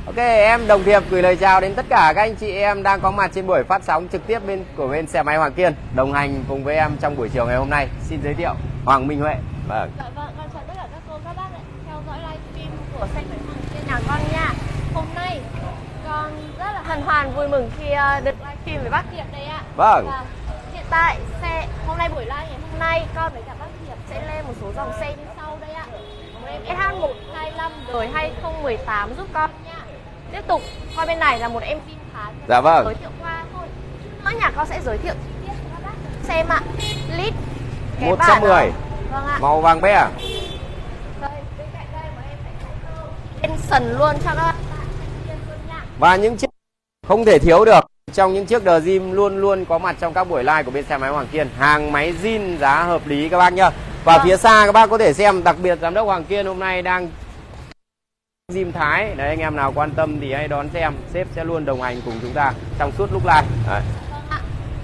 Ok, em Đồng Thiệp gửi lời chào đến tất cả các anh chị em đang có mặt trên buổi phát sóng trực tiếp của bên xe máy Hoàng Kiên, đồng hành cùng với em trong buổi chiều ngày hôm nay. Xin giới thiệu Hoàng Minh Huệ. Vâng, con chào tất cả các cô các bác theo dõi livestream của xe máy Hoàng Kiên nhà con nha. Hôm nay con rất là hân hoan vui mừng khi được livestream với bác Thiệp đây ạ. Vâng. Và hiện tại hôm nay buổi live ngày hôm nay con với cả bác Thiệp sẽ lên một số dòng xe như sau đây ạ. Một em SH125 đời 2018 giúp con nha. Tiếp tục qua bên này là một em Vin Thái. Dạ vâng. Giới thiệu qua thôi. Nữa nhà con sẽ giới thiệu chi tiết cho các bác xem ạ. Lít 110. Vâng ạ. Màu vàng bé à? Đây, bên cạnh đây của em sẽ có sần luôn cho các bạn luôn nha. Và những chiếc không thể thiếu được trong những chiếc The Gym luôn luôn có mặt trong các buổi live của bên xe máy Hoàng Kiên. Hàng máy zin giá hợp lý các bác nhá. Và phía xa các bác có thể xem, đặc biệt giám đốc Hoàng Kiên hôm nay đang Gym Thái. Đấy, anh em nào quan tâm thì hãy đón xem. Sếp sẽ luôn đồng hành cùng chúng ta trong suốt lúc live. Đấy. Vâng ạ.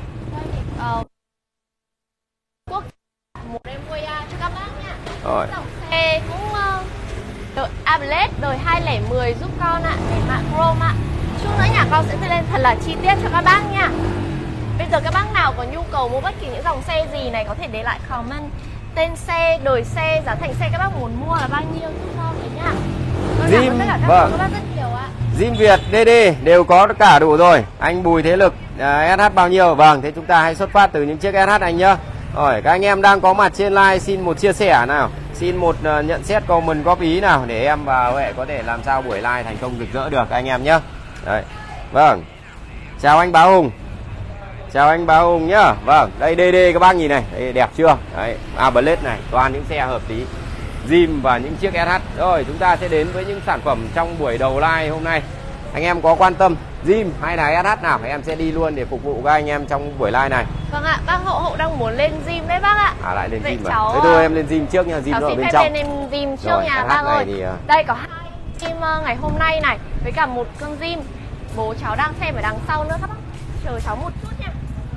Quốc một em quay cho các bác nha. Rồi. Dòng xe cũng đội Ablet đời 2010 giúp con ạ, để mạ chrome ạ. Chút nữa nhà con sẽ lên thật là chi tiết cho các bác nha. Bây giờ các bác nào có nhu cầu mua bất kỳ những dòng xe gì này có thể để lại comment tên xe, đời xe, giá thành xe các bác muốn mua là bao nhiêu giúp con đấy nhá. Gym, vâng. Các bác rất nhiều ạ. Gym Việt, DD đều có cả đủ rồi. Anh Bùi Thế Lực, SH bao nhiêu? Vâng, thế chúng ta hãy xuất phát từ những chiếc SH anh nhá. Rồi, các anh em đang có mặt trên live xin một chia sẻ nào. Xin một nhận xét comment góp ý nào để em và Huệ có thể làm sao buổi live thành công rực rỡ được anh em nhé. Đấy. Vâng. Chào anh Bá Hùng. Chào anh Bá Hùng nhá. Vâng, đây DD các bác nhìn này, đây đẹp chưa? Đấy, Ablet này, toàn những xe hợp lý. Gym và những chiếc SH. Rồi, chúng ta sẽ đến với những sản phẩm trong buổi đầu live hôm nay. Anh em có quan tâm Gym hay là SH nào, em sẽ đi luôn để phục vụ các anh em trong buổi live này. Vâng ạ, bác Hậu đang muốn lên gym đấy bác ạ. À, lại lên vậy gym cháu, à? Thế thôi em lên gym trước nha, gym cháu nó ở xin bên phép trong. lên em gym trước rồi, nhà bác ơi. Thì... Đây có 2 gym ngày hôm nay này, với cả một con gym. Bố cháu đang xem ở đằng sau nữa các bác. Chờ cháu một chút nha.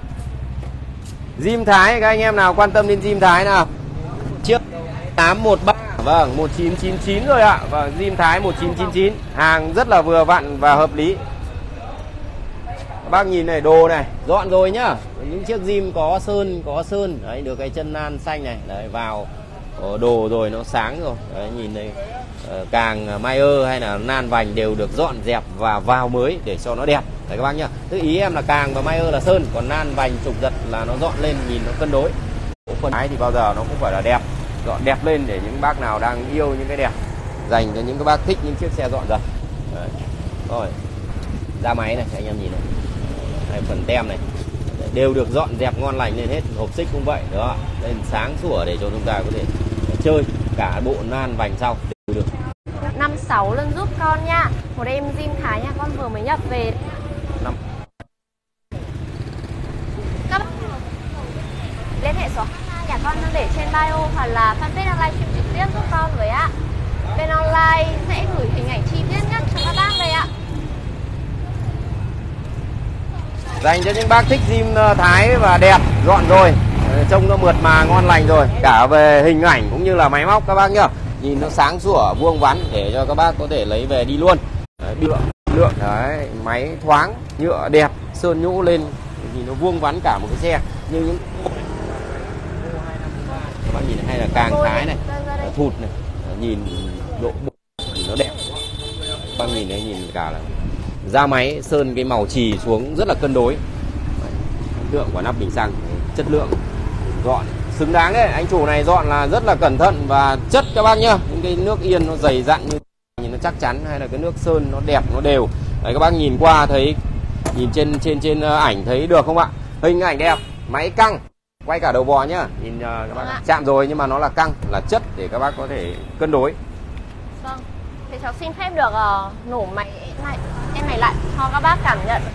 Gym Thái, các anh em nào quan tâm đến Gym Thái nào. Chiếc 813, vâng, 1999 rồi ạ. Và Gym Thái 1999, hàng rất là vừa vặn và hợp lý. Các bác nhìn này, đồ này, dọn rồi nhá. Những chiếc Gym có sơn, đấy, được cái chân nan xanh này, đấy, vào đồ rồi nó sáng rồi. Đấy, nhìn này, càng Mayer hay là nan vành đều được dọn dẹp và vào mới để cho nó đẹp. Đấy các bác nhá. Tức ý em là càng và Mayer là sơn, còn nan vành trục giật là nó dọn lên nhìn nó cân đối. Phần ái thì bao giờ nó cũng phải là đẹp, dọn đẹp lên để những bác nào đang yêu những cái đẹp, dành cho những cái bác thích những chiếc xe dọn dần. Đấy. Rồi, ra máy này, anh em nhìn này, đây, phần tem này đều được dọn dẹp ngon lành lên hết, hộp xích cũng vậy đó, lên sáng sủa để cho chúng ta có thể chơi cả bộ nan vành sau đều được. 56 lần giúp con nha. Một em Gym Thái nha, con vừa mới nhập về. Các bác liên hệ số hotline nhà con đang để trên bio hoặc là fanpage đang livestream trực tiếp giúp con với ạ. Bên online sẽ gửi hình ảnh chi tiết nhất cho các bác đây ạ. Dành cho những bác thích Gym Thái và đẹp, dọn rồi, trông nó mượt mà ngon lành rồi, cả về hình ảnh cũng như là máy móc các bác nhá. Nhìn nó sáng sủa, vuông vắn để cho các bác có thể lấy về đi luôn. Đấy, lượng đấy, máy thoáng, nhựa đẹp, sơn nhũ lên thì nó vuông vắn cả một cái xe. Như những các bác nhìn này, hay là càng Thái này, thụt này, nhìn độ nó đẹp. Các bác nhìn đấy, nhìn cả là ra máy sơn cái màu chì xuống rất là cân đối. Tượng của nắp bình xăng, chất lượng dọn xứng đáng đấy. Anh chủ này dọn là rất là cẩn thận và chất các bác nhá. Những cái nước yên nó dày dặn như nhìn nó chắc chắn, hay là cái nước sơn nó đẹp, nó đều. Đấy, các bác nhìn qua thấy, nhìn trên ảnh thấy được không ạ? Hình ảnh đẹp, máy căng, quay cả đầu bò nhá. Nhìn các bác chạm rồi nhưng mà nó là căng, là chất để các bác có thể cân đối. Vâng. Thì cháu xin phép được nổ máy em này lại cho các bác cảm nhận.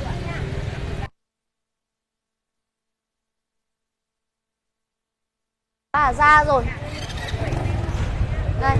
Ra rồi. Đây.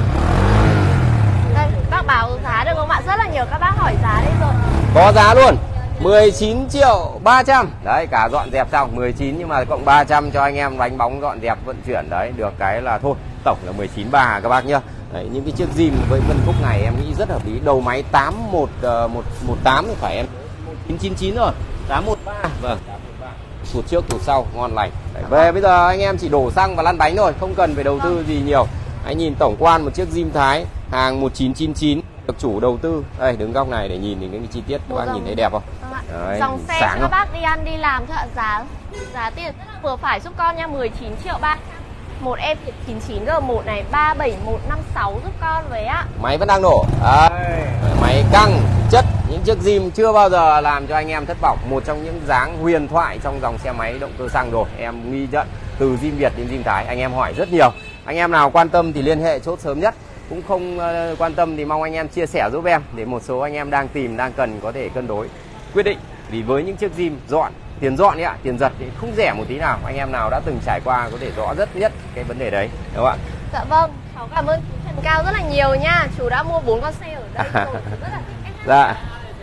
Đây, bác báo giá được không ạ? Rất là nhiều các bác hỏi giá đây rồi. Có giá luôn. 19.300.000. Đấy, cả dọn dẹp xong 19 nhưng mà cộng 300 cho anh em đánh bóng dọn dẹp vận chuyển đấy, được cái là thôi, tổng là 19.300.000 các bác nhá. Đấy, những cái chiếc Zim với phân khúc này em nghĩ rất hợp lý. Đầu máy 8118 thì phải em 999 rồi, 813. Vâng. Tụt trước tụt sau ngon lành. Đấy, về bây giờ anh em chỉ đổ xăng và lăn bánh thôi, không cần phải đầu tư gì nhiều. Anh nhìn tổng quan một chiếc Zim Thái hàng 1999 được chủ đầu tư. Đây đứng góc này để nhìn thì cái chi tiết các bác nhìn thấy đẹp không? Đấy, dòng xe cho các bác đi ăn đi làm thôi ạ. Giá tiền rất là vừa phải giúp con nha, 19 triệu 300. Một em 99 G1 này 37156 giúp con với ạ. Máy vẫn đang nổ. Máy căng chất, những chiếc Zim chưa bao giờ làm cho anh em thất vọng. Một trong những dáng huyền thoại trong dòng xe máy động cơ xăng rồi. Em ghi nhận từ Zim Việt đến Zim Thái. Anh em hỏi rất nhiều. Anh em nào quan tâm thì liên hệ chốt sớm nhất. Cũng không quan tâm thì mong anh em chia sẻ giúp em, để một số anh em đang tìm, đang cần có thể cân đối quyết định. Vì với những chiếc Zim dọn, tiền dọn ấy ạ, tiền giật thì không rẻ một tí nào. Anh em nào đã từng trải qua có thể rõ rất nhất cái vấn đề đấy, đúng không ạ? Dạ vâng, cháu cảm ơn chú Trần Cao rất là nhiều nha. Chú đã mua 4 con xe ở đây rồi. Rất là thích. Dạ.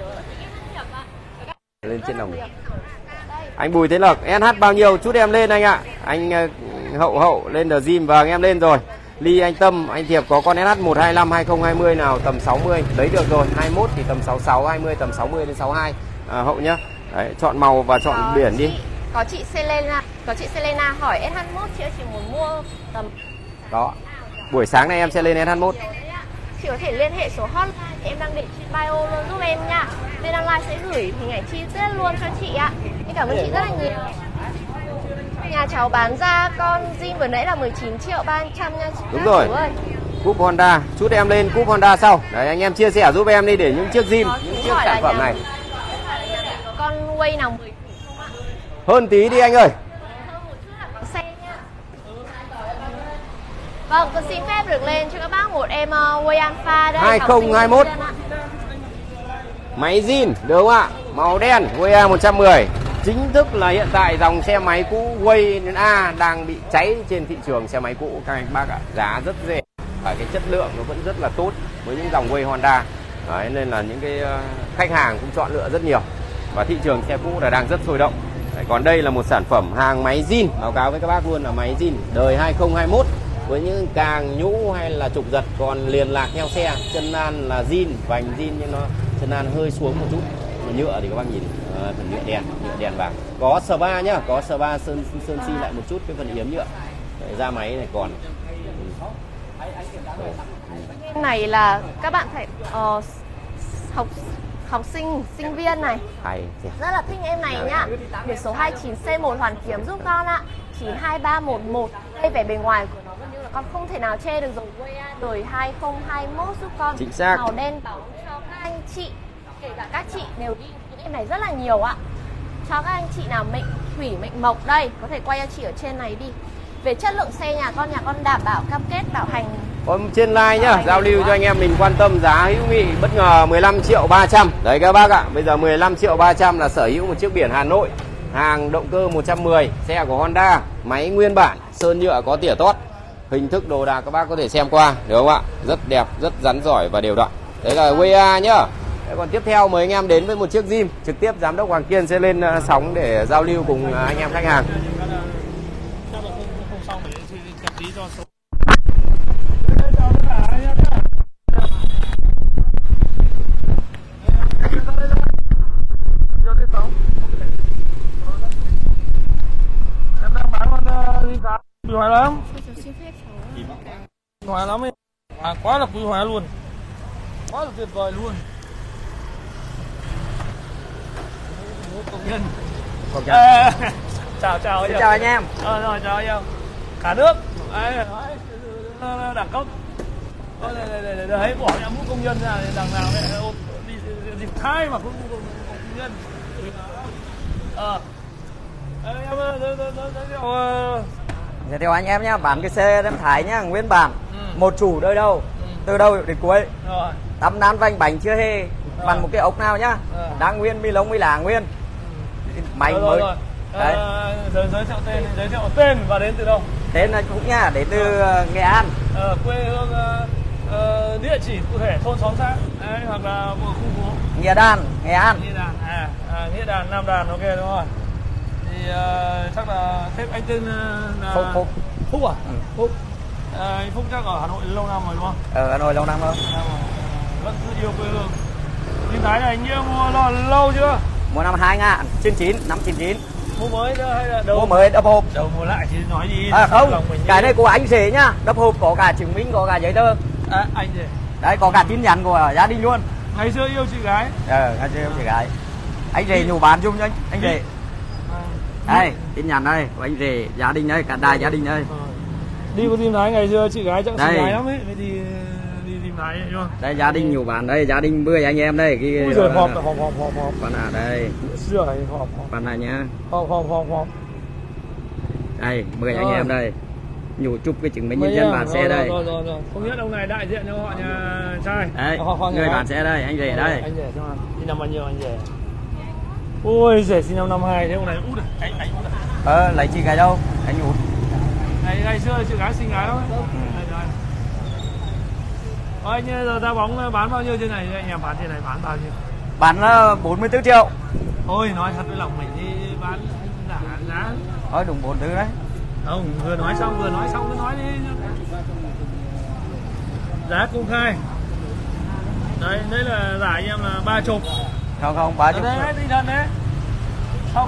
Lên trên lòng. Anh Bùi Thế Lộc, SH bao nhiêu? Chút em lên anh ạ. Anh Hậu lên The Zim, vâng em lên rồi. Ly anh Tâm, anh Thiệp có con SH 125 2020 nào tầm 60 lấy được rồi. 21 thì tầm 66, 20 tầm 60 đến 62. Hậu nhá. Đấy, chọn màu và chọn biển đi. Có chị Selena hỏi SH1 chị ơi, chị muốn mua tầm đó. Buổi sáng này em sẽ lên SH1. Chị có thể liên hệ số hotline em đang để trên bio luôn giúp em nha. Bên online sẽ gửi hình ảnh chi tiết luôn cho chị ạ. Em cảm ơn chị rất là nhiều. Nhà cháu bán ra con Zim vừa nãy là 19 triệu 300 nha chị. Đúng rồi. Cúp Honda, chút em lên cúp Honda sau. Đấy anh em chia sẻ giúp em đi để những chiếc Zim, những chiếc sản phẩm này. Con Way nào 10 không ạ? Hơn tí đi anh ơi. Hơn một chút là có xe nha. Vâng, con xin phép được lên cho các bác một em Way Alpha đây. 2021. Máy zin được không ạ? Màu đen Way A110. Chính thức là hiện tại dòng xe máy cũ Way đến A đang bị cháy trên thị trường xe máy cũ các anh bác ạ. Giá rất rẻ và cái chất lượng nó vẫn rất là tốt với những dòng Way Honda. Đấy, nên là những cái khách hàng cũng chọn lựa rất nhiều. Và thị trường xe cũ là đang rất sôi động. Đấy, còn đây là một sản phẩm hàng máy zin, báo cáo với các bác luôn là máy zin đời 2021 với những càng nhũ hay là trục giật còn liền lạc theo xe. Chân nan là zin, vành zin nhưng nó chân nan hơi xuống một chút. Mà nhựa thì các bác nhìn phần nhựa đèn vàng. Có spa nhá, có spa sơn xi lại một chút cái phần yếm nhựa. Đấy, da máy này còn. Cái này là các bạn phải học sinh viên này. Hay. Rất là thích em này nhá. Biển số 29C1 Hoàn Kiếm giúp con ạ. 92311. Đây vẻ bề ngoài của nó gần như là con không thể nào chê được rồi. Đời 2021 giúp con. Chính xác. Màu đen bóng cho các anh chị, kể cả các chị đều đi em này rất là nhiều ạ. Cho các anh chị nào mệnh thủy mệnh mộc đây, có thể quay cho chị ở trên này đi. Về chất lượng xe nhà con đảm bảo cam kết bảo hành. Còn trên live nhá, giao lưu cho anh em mình quan tâm giá hữu nghị bất ngờ 15 triệu 300. Đấy các bác ạ, bây giờ 15 triệu 300 là sở hữu một chiếc biển Hà Nội. Hàng động cơ 110, xe của Honda, máy nguyên bản, sơn nhựa có tỉa tót. Hình thức đồ đạc các bác có thể xem qua, được không ạ? Rất đẹp, rất rắn giỏi và đều đặn. Đấy là WA nhá. Đấy, còn tiếp theo mời anh em đến với một chiếc Zim. Trực tiếp giám đốc Hoàng Kiên sẽ lên sóng để giao lưu cùng anh em khách hàng. Quý hoài lắm. Hoài lắm ấy. Quá là quý hoài luôn. Quá là tuyệt vời luôn. Công nhân. Chào chào anh. Chào anh em. Rồi chào anh em. Cả nước. Đẳng cấp. Đấy bỏ nhà mũ công nhân ra để đằng nào đi dịp khai mà cũng công nhân. Giới thiệu anh em nhá, bán cái xe em Thái nhá, nguyên bản, một chủ đời đâu, từ đầu đến cuối, tăm nán vành bánh chưa hề, bằng một cái ốc nào nhá, đang nguyên, mi lông mi lá nguyên, máy mới. Đấy. Giới thiệu tên và đến từ đâu? Tên là cũng nhá, đến từ Nghệ An. Quê hương, địa chỉ cụ thể thôn xóm xã, hoặc là một khu phố. Nghĩa Đàn, Nghệ An. Nghĩa Đàn, Nghĩa Đàn, Nam Đàn, ok đúng rồi. Thì chắc là thêm anh tên là Phúc. Phúc à? Phúc. Anh Phúc chắc ở Hà Nội lâu năm rồi đúng không? Ở Hà Nội lâu năm rồi. Vẫn cứ yêu quê hương. Zin Thái này anh Nghĩa mua lâu chưa? Mua năm 2009, năm 99. Mua mới đó hay là đâu? Mua mới đập hộp. Đâu mua lại thì nói gì? Không, cái này của anh rể nhá, đập hộp có cả chứng minh, có cả giấy tờ. Anh rể. Đấy, có cả tin nhắn của gia đình luôn. Ngày xưa yêu chị gái. Ngày xưa yêu chị gái. Anh rể nhủ bán chung cho anh rể. Đây, tin nhắn đây của anh rể, gia đình đây, cả đài gia đình đây. Đi có Zin Thái ngày xưa chị gái chắc xinh gái lắm ấy, mới đi Zin Thái đúng không? Đây gia đình nhủ bán đây, gia đình 10 anh em đây. Ui giời, họp. Bạn à đây. Sửa họp. Bạn này nhá. Họp. Đây, 10 anh em đây. Nhủ chụp cái chứng minh nhân dân bán xe đây. Rồi. Không biết ông này đại diện cho họ nhà trai. Đấy, người bán xe đây, anh rể đây. Anh rể cho anh. Sinh năm bao nhiêu anh rể? Ôi rể sinh năm 52, thế ông này út rồi. Anh út rồi. Lấy chị gái đâu? Anh út. Ngày xưa chị gái xinh gái lắm. Anh giờ ra bóng bán bao nhiêu trên này? Anh em bán trên này bán bao nhiêu? Bán 44 triệu. Ôi nói thật với lòng mình đi bán giá. Thôi đúng 44 đấy. Không, vừa nói xong cứ nói đi. Giá công khai. Đấy là giá anh em là 30. Không, 30. Đấy, tinh thần đấy. Sau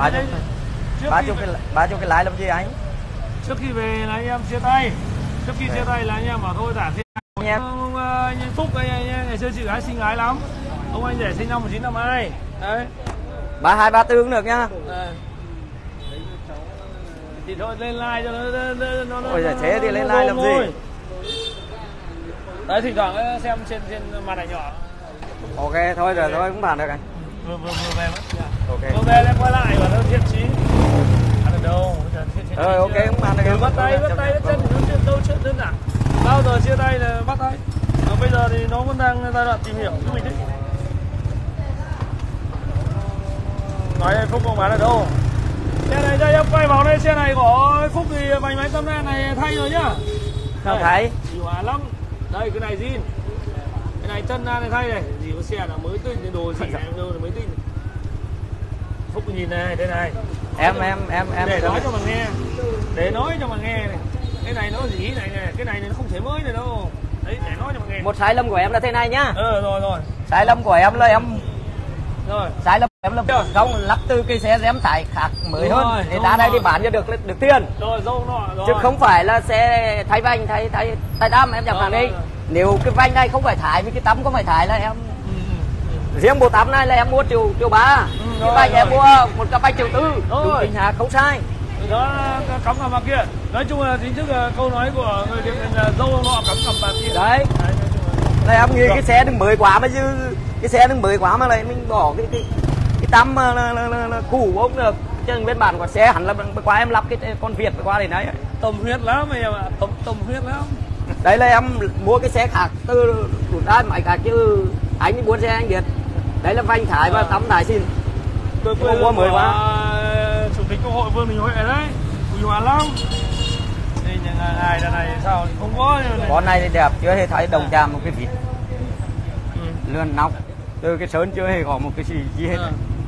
30 cái lái làm gì anh? Trước khi về là anh em chia tay. Trước khi chia tay là anh em bảo thôi giả thế. Anh Phúc anh ngày xưa chị gái xinh gái lắm. Ông anh rể sinh năm 1952. Đấy. 32, 34 được nhá. Thì thôi lên like cho nó Ôi giời, thế thì lên like làm gì? Đấy thỉnh thoảng xem trên màn ảnh nhỏ. Ok thôi rồi thôi cũng bàn được anh. Vừa về mất. Ok. Vừa về lên quay lại và nó thiện chí. Ăn ở đâu? Ok cũng bàn được. Bắt tay chân thì nó chuyện đâu chuyện đơn giản. Bao giờ chia tay là bắt tay. Bây giờ thì nó vẫn đang giai đoạn tìm hiểu giúp mình đấy. Nói anh Phúc không bán ở đâu. Xe này đây em quay vào đây, xe này của Phúc thì vành máy tâm này thay rồi nhá. Sao thấy? Điều hòa lắm. Đây cái này zin. Cái này chân này thay này. Gì có xe là mới tinh, đồ gì em đâu là mới tinh. Phúc nhìn này, đây này. Em để nói cho mà nghe. Để nói cho mà nghe này. Cái này nó gì này nè, cái này nó không thể mới này đâu. Đấy để nói cho mà nghe. Một sai lầm của em là thế này nhá. Rồi. Sai lầm của em là em rồi. Sai lầm em là không lắp từ cái xe em tải khác mới hơn để ra đây đi bán cho được tiền. Rồi dâu nọ rồi. Chứ không phải là xe thay vành thay đam em chẳng hạn đi. Nếu cái vành này không phải thải với cái tấm không phải thải là em riêng bộ tấm này là em mua triệu 3. Cái vành em mua một cặp bánh 1,4 triệu. Đúng chính xác, không sai. Đó cắm cằm bạc kia. Nói chung là chính thức là câu nói của người Việt là dâu nọ cắm cằm bạc kia. Đấy. Này em nghĩ cái xe đừng mới quá mà chứ cái xe đừng mới quá mà lại mình bỏ cái tấm là cũ ông được. Chứ bên bản của xe hẳn là qua em lắp cái con Việt qua đây đấy. Tâm huyết lắm em ạ, tâm huyết lắm. Đấy là em mua cái xe khác từ đủ ra máy cả chứ anh muốn xe anh Việt. Đấy là vành thải và tấm thải xin. Tôi mua mới quá. Chủ tịch Quốc hội Vương Đình Huệ đấy. Quỳ hòa lắm. Đây nhà ngài đợt này sao không có này. Con này thì đẹp, chưa hề thấy đồng chạm một cái vịt. Lươn nóc. Từ cái sớn chưa hề có một cái gì hết.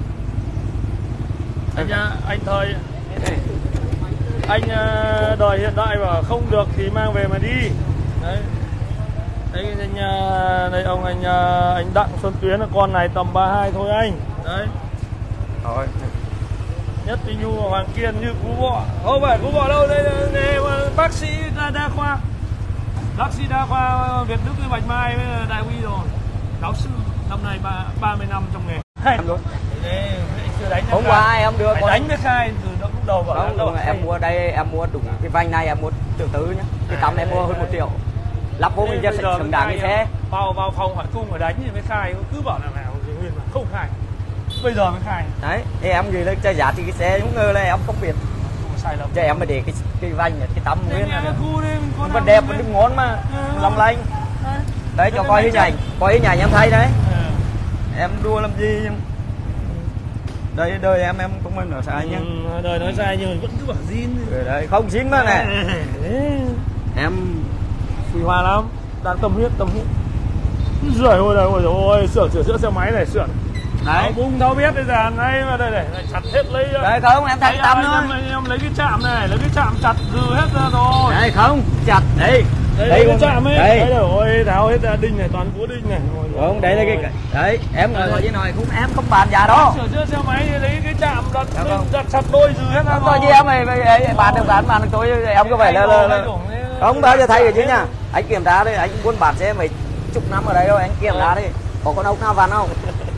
Anh thời anh đời hiện đại mà không được thì mang về mà đi. Đấy. Đấy đây ông anh Đặng Xuân Tuyến là con này tầm 32 thôi anh. Đấy. Rồi. Nhất Tinh Nhu và Hoàng Kiên như cú bọ. Không phải cú bọ đâu, đây là nghề bác sĩ đa khoa. Bác sĩ đa khoa Việt Đức với Bạch Mai với Đại Uy rồi. Giáo sư năm nay 30 năm trong nghề. Em luôn. Đánh hôm qua em đưa con đánh với khai từ lúc đầu vào không, em mua đây em mua đúng cái vành này em mua 1,4 triệu nhá. Cái tấm em mua hơn 1 triệu. Lắp vô mình ra xứng đáng cái xe. Vào phòng hỏi cung mà đánh thì mới khai, cứ bảo là nào thì nguyên mà không khai. Bây giờ mới khai. Đấy, thì em gửi lên chơi giá thì cái xe không ngờ là em không biết. Sai lầm. Cho em mà để cái vành cái tấm nguyên này. Vẫn đẹp vẫn đứng ngón mà. Long lanh. Đấy cho coi hình ảnh em thấy đấy. Em đua làm gì nhưng đây đời em không nên nói sai nhá. Đời nói sai nhưng mà vẫn cứ bảo zin. Đấy không zin mà này. Em Quỳ hòa lắm, đang tâm huyết. Rời ôi sửa xe máy này sửa. Đấy. Bung tháo biết bây giờ này mà đây này chặt hết lấy. Đấy không em thấy tấm thôi. Em lấy cái chạm này, lấy cái chạm chặt dư hết ra rồi. Đấy không chặt đây. Đấy cái chạm ấy. Đấy. Đấy rồi, tháo hết ra đinh này, toàn búa đinh này. Không, đấy là cái đấy, em ngồi với nói cũng em không bàn giá đó. Sửa chữa xe máy lấy cái chạm đặt sạch đôi dư hết ra. Tôi với em này bàn được tôi em có phải là không bao giờ thay được chứ nha. Anh kiểm tra đây, anh buôn bán xe mấy chục năm ở đây đâu, anh kiểm tra đi. Có con ốc nào vằn không?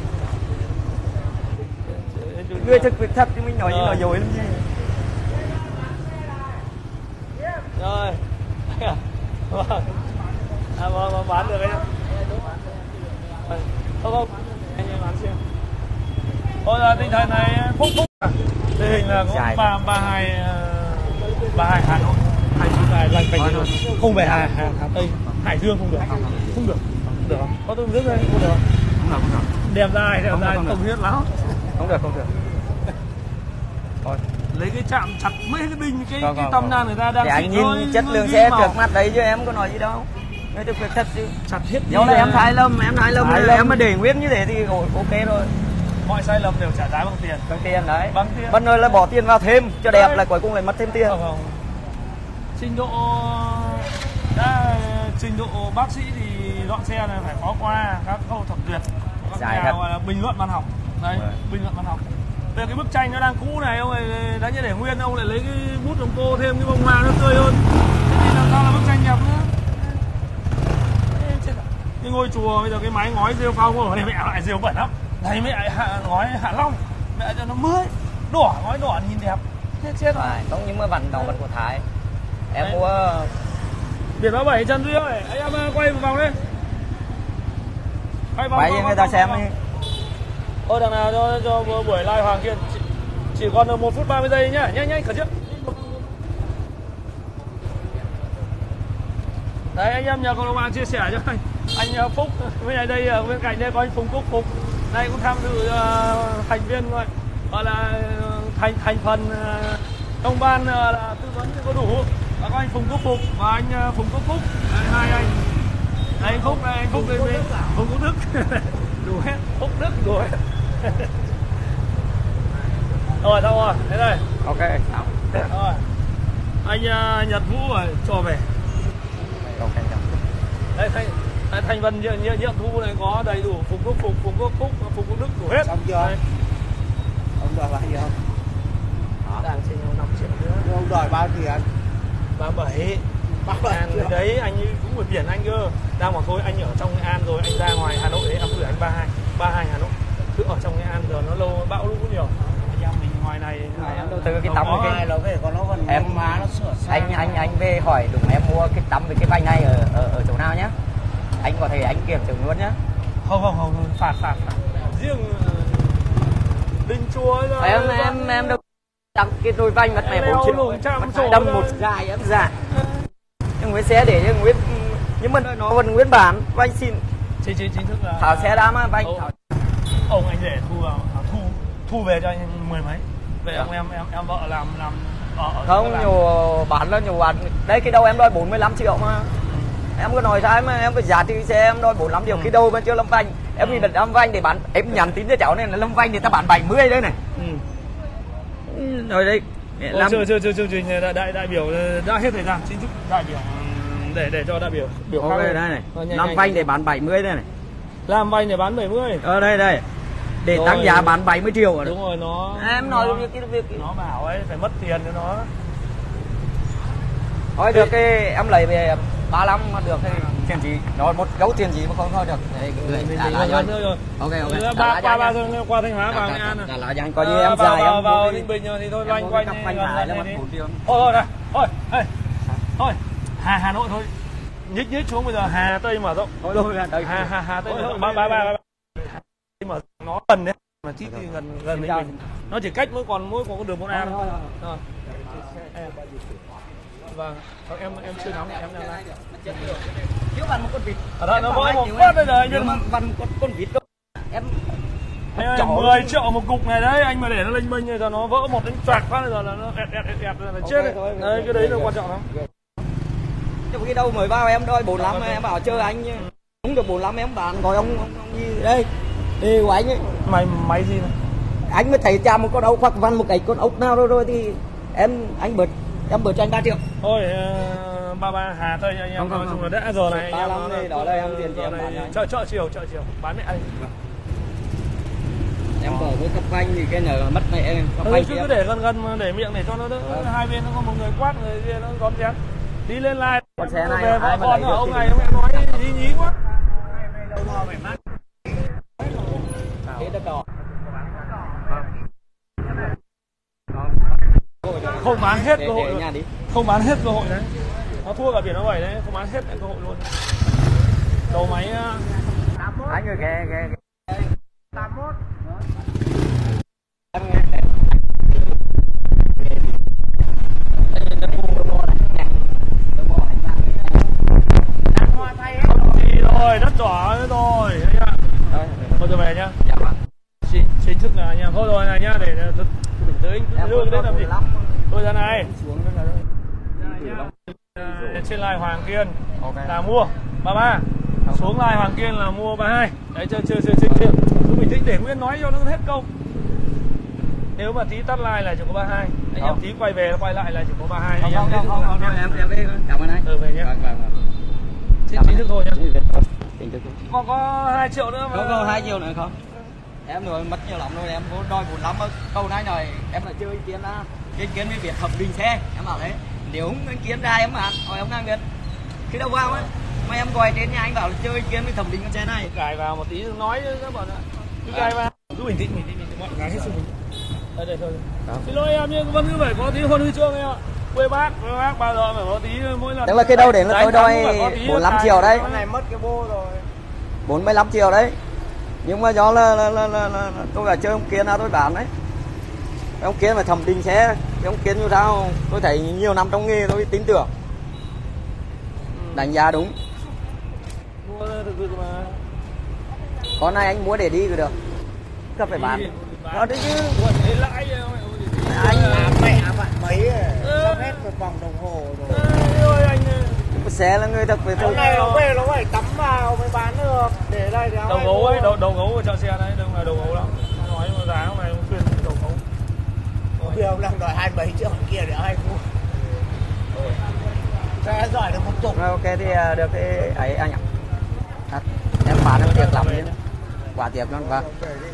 Người thực việc thật chứ mình nói như nói dối lắm chứ. Rồi. Vâng, bán được đấy. Không, anh em bán xem. Ôi là tinh thần này phúc à. Tình hình là có 32 Hà Nội, 29 này lành bành luôn. Không về Hà Tây, Hải Dương không được. Không được. Được không? Có tôi rất đây không được. Không được. Đẹp dai không biết lắm. Không được. Thôi, lấy cái chạm chặt mấy cái đinh cái tâm nan người ta đang anh nhìn chất lượng xe trước mặt đấy chứ em có nói gì đâu. Người thực việc thật chứ. Chặt hết. Nếu là em thay lâm em mà để nguyên như thế thì ok rồi. Mọi sai lầm đều trả giá bằng tiền. Bằng tiền đấy. Bằng tiền. Bất ngờ là bỏ tiền vào thêm cho đẹp là cuối cùng lại mất thêm tiền. Không. Trình độ bác sĩ thì dọn xe này phải có qua các khâu thẩm duyệt, các nhà gọi là bình luận văn học. Đấy, bình luận văn học. Về cái bức tranh nó đang cũ này ông ấy đã như để nguyên, ông lại lấy cái bút đồng tô thêm cái bông hoa nó tươi hơn. Thế thì làm sao là bức tranh đẹp nữa? Cái ngôi chùa bây giờ cái mái ngói rêu phong của mẹ lại rêu bẩn lắm. Này mẹ ngói Hạ Long, mẹ cho nó mới đỏ, ngói đỏ nhìn đẹp. Chết rồi. Không, nhưng mà vằn của Thái. Em mua biển báo 7 Trần Duy ơi, anh em quay một vòng đi. Quay cho người ta xem đi. Ôi đằng nào cho buổi live Hoàng Kiên chỉ còn được 1 phút 30 giây nhá, nhanh khẩn trương. Đấy anh em nhờ cộng đồng chia sẻ cho anh Phúc bên này đây, bên cạnh đây có anh Phùng Quốc Phục. Đây cũng tham dự thành viên gọi là thành phần trong ban là tư vấn có đủ. Và có anh Phùng Quốc Phục và anh Phùng Quốc Phúc. Đây, hai anh. Đây anh Phúc đây, anh Phúc bên Phùng Quốc Đức. Đủ hết, Phúc Đức đủ hết. Rồi đâu rồi, thế đây. Ok. Rồi. Anh Nhật Vũ rồi cho về. Đây thành phần nhiệm thu này có đầy đủ Phùng Quốc Phục, Phùng Quốc Phúc, Phùng Quốc Đức đủ hết. Xong chưa? Đây. Ông đòi bao nhiêu không? Đang xin 5 triệu nữa. Ông đòi bao tiền? 37. 37 triệu. Đấy anh cũng ở biển anh cơ. Đang bảo thôi anh ở trong Nghệ An rồi anh ra ngoài Hà Nội đấy, em gửi anh 32 Hà Nội. Cứ ở trong Nghệ An giờ nó lâu bão lũ nhiều. Anh em mình ngoài này em đầu tư cái tấm cái này nó về còn nó còn em má nó sửa sang. anh về hỏi đúng em mua cái tấm với cái vành này ở chỗ nào nhá. Anh có thể anh kiểm chứng luôn nhá. Không phạt riêng Đinh Chua rồi. Em đâu đăng cái đôi vành mất mẹ 4 triệu. Đâm một dài em dạ. Nhưng với xe để nhưng mà nó vẫn nguyên bản vành xin chính thức là thảo xe đá mà vành ông anh để thu về cho anh 10 mấy. Vậy ông em vợ làm không nhiều bán là nhiều bán. Đấy cái đâu em đòi 45 triệu mà. Em có nói sai mà em phải giá trị xe em đòi 45 triệu, khi đâu mà chưa lâm vành. Em đi đặt lâm vành để bán, em nhắn tin cho cháu này là lâm vành thì ta bán 70 đấy này. Rồi đây làm chương trình đại biểu đã hết thời gian, chính thức đại biểu để cho đại biểu ok đây này. Làm vành để bán 70 đây này. Làm vành để bán 70. Đây. Để rồi, tăng giá bán 70 triệu rồi. Đúng rồi, nó em nói việc nó bảo ấy phải mất tiền cho nó. Thôi được cái em lấy về 35 mà được thì tiền gì nó một gấu tiền gì mà không thôi được. Đây rồi. Ok. Ba qua Thanh Hóa vào Nghệ An này. Là anh coi như em dài em vào Ninh Bình thì thôi loanh quanh này là mất 4 triệu. Thôi. Hà Nội thôi. Nhích xuống bây giờ Hà Tây mở rộng. Thôi đây. Hà Tây ba mà nó gần đấy, mà tí gần Ninh Bình. Nó chỉ cách mỗi có đường 1A thôi. Vâng, em chưa nóng em đang lại. Thiếu vằn một con vịt. Nó vỡ một phát đây rồi anh. Vằn con vịt đâu. Em 10 triệu một cục này đấy, anh mà để nó lênh bênh rồi nó vỡ một đánh choạc phát rồi là nó ẹt là chết đấy. Đấy cái đấy là quan trọng lắm. Trong khi đâu mới vào em đòi 45 em bảo chơi anh nhé. Không được 45 em bán gọi ông gì đây. Đi của anh ấy. Máy gì này? Anh mới thấy chạm một con ốc hoặc văn một cái con ốc nào rồi thì em bớt cho anh 3 triệu. Thôi 33 Hà Tây anh em nói chung là đã giờ này anh em nó đó là em tiền cho em bán chợ chiều bán mẹ anh. Em bỏ với cặp phanh thì cái này mất mẹ em. Chứ cứ để gần để miệng để cho nó đỡ, hai bên nó có một người quát người kia nó rón rén. Đi lên live. Con xe này về vợ con ở ông này mẹ nói ý nhí quá. Thế đất đỏ. Không bán hết cơ hội. Không bán hết cơ hội đấy. Nó thua cả biển nó 7 đấy, không bán hết cơ hội luôn. Đầu máy anh người kìa 81. rồi, đất đỏ rồi anh ạ. Thôi tôi về nhá. Chính thức là anh em. Thôi rồi này nhá, để bình tĩnh. Lương đến làm gì? Tôi ra này. Trên live Hoàng Kiên là mua 33. Xuống live Hoàng Kiên là mua 32. Đấy chưa. Cứ bình tĩnh để Nguyên nói cho nó hết câu. Nếu mà tí tắt live là chỉ có 32. Anh em tí quay về quay lại là chỉ có 32. Anh em em đi. Cảm ơn anh. Về nhá. Chính thức thôi nhá. Có 2 triệu nữa mà. Có 2 triệu nữa không? Em rồi mất nhiều lắm rồi, em có đòi 45 câu này rồi em lại chơi ý kiến ra. Ý kiến với việc hợp bình xe, em bảo đấy. Nếu không ý kiến ra em mà hỏi ông đang biết. Khi đâu vào ấy, mà em gọi đến nhà anh bảo là chơi ý kiến với thẩm định con xe này. Cài vào một tí nói chứ các bạn ạ. Cứ cài vào. Cứ bình tĩnh mọi cái hết sức bình tĩnh. Đây thôi. Xin lỗi em nhưng vẫn cứ phải có tí huân huy chương em ạ. Quê bác bao giờ phải có tí mỗi lần. Tức là cái đâu để là tôi đòi 45 triệu đấy. Con này mất cái bô rồi. 45 triệu đấy. Nhưng mà do là tôi là chơi ông Kiên tôi bán đấy. Ông Kiên phải thẩm định xe, cái ông Kiên như sao tôi thấy nhiều năm trong nghề tôi tin tưởng. Đánh giá đúng. Mua được mà. Con này anh mua để đi rồi được. Cứ phải bán. Đó đấy chứ. Để lãi Anh mẹ bạn mấy sắp hết một vòng đồng hồ rồi. Ơi anh xe là người thật về thôi. Cái này nó về nó phải tắm vào mới bán được. Để đây thì đầu gấu ấy, đầu gấu ở chợ xe đấy, đừng là đầu gấu lắm. Nói mà giá hôm nay không khuyên đầu gấu. Bây giờ ông đang đòi 27 triệu kia để ai mua. Xe giỏi được một chục. Ok thì được cái ấy anh ạ. Em bán em tiệc lắm chứ. Quả tiệc luôn vâng.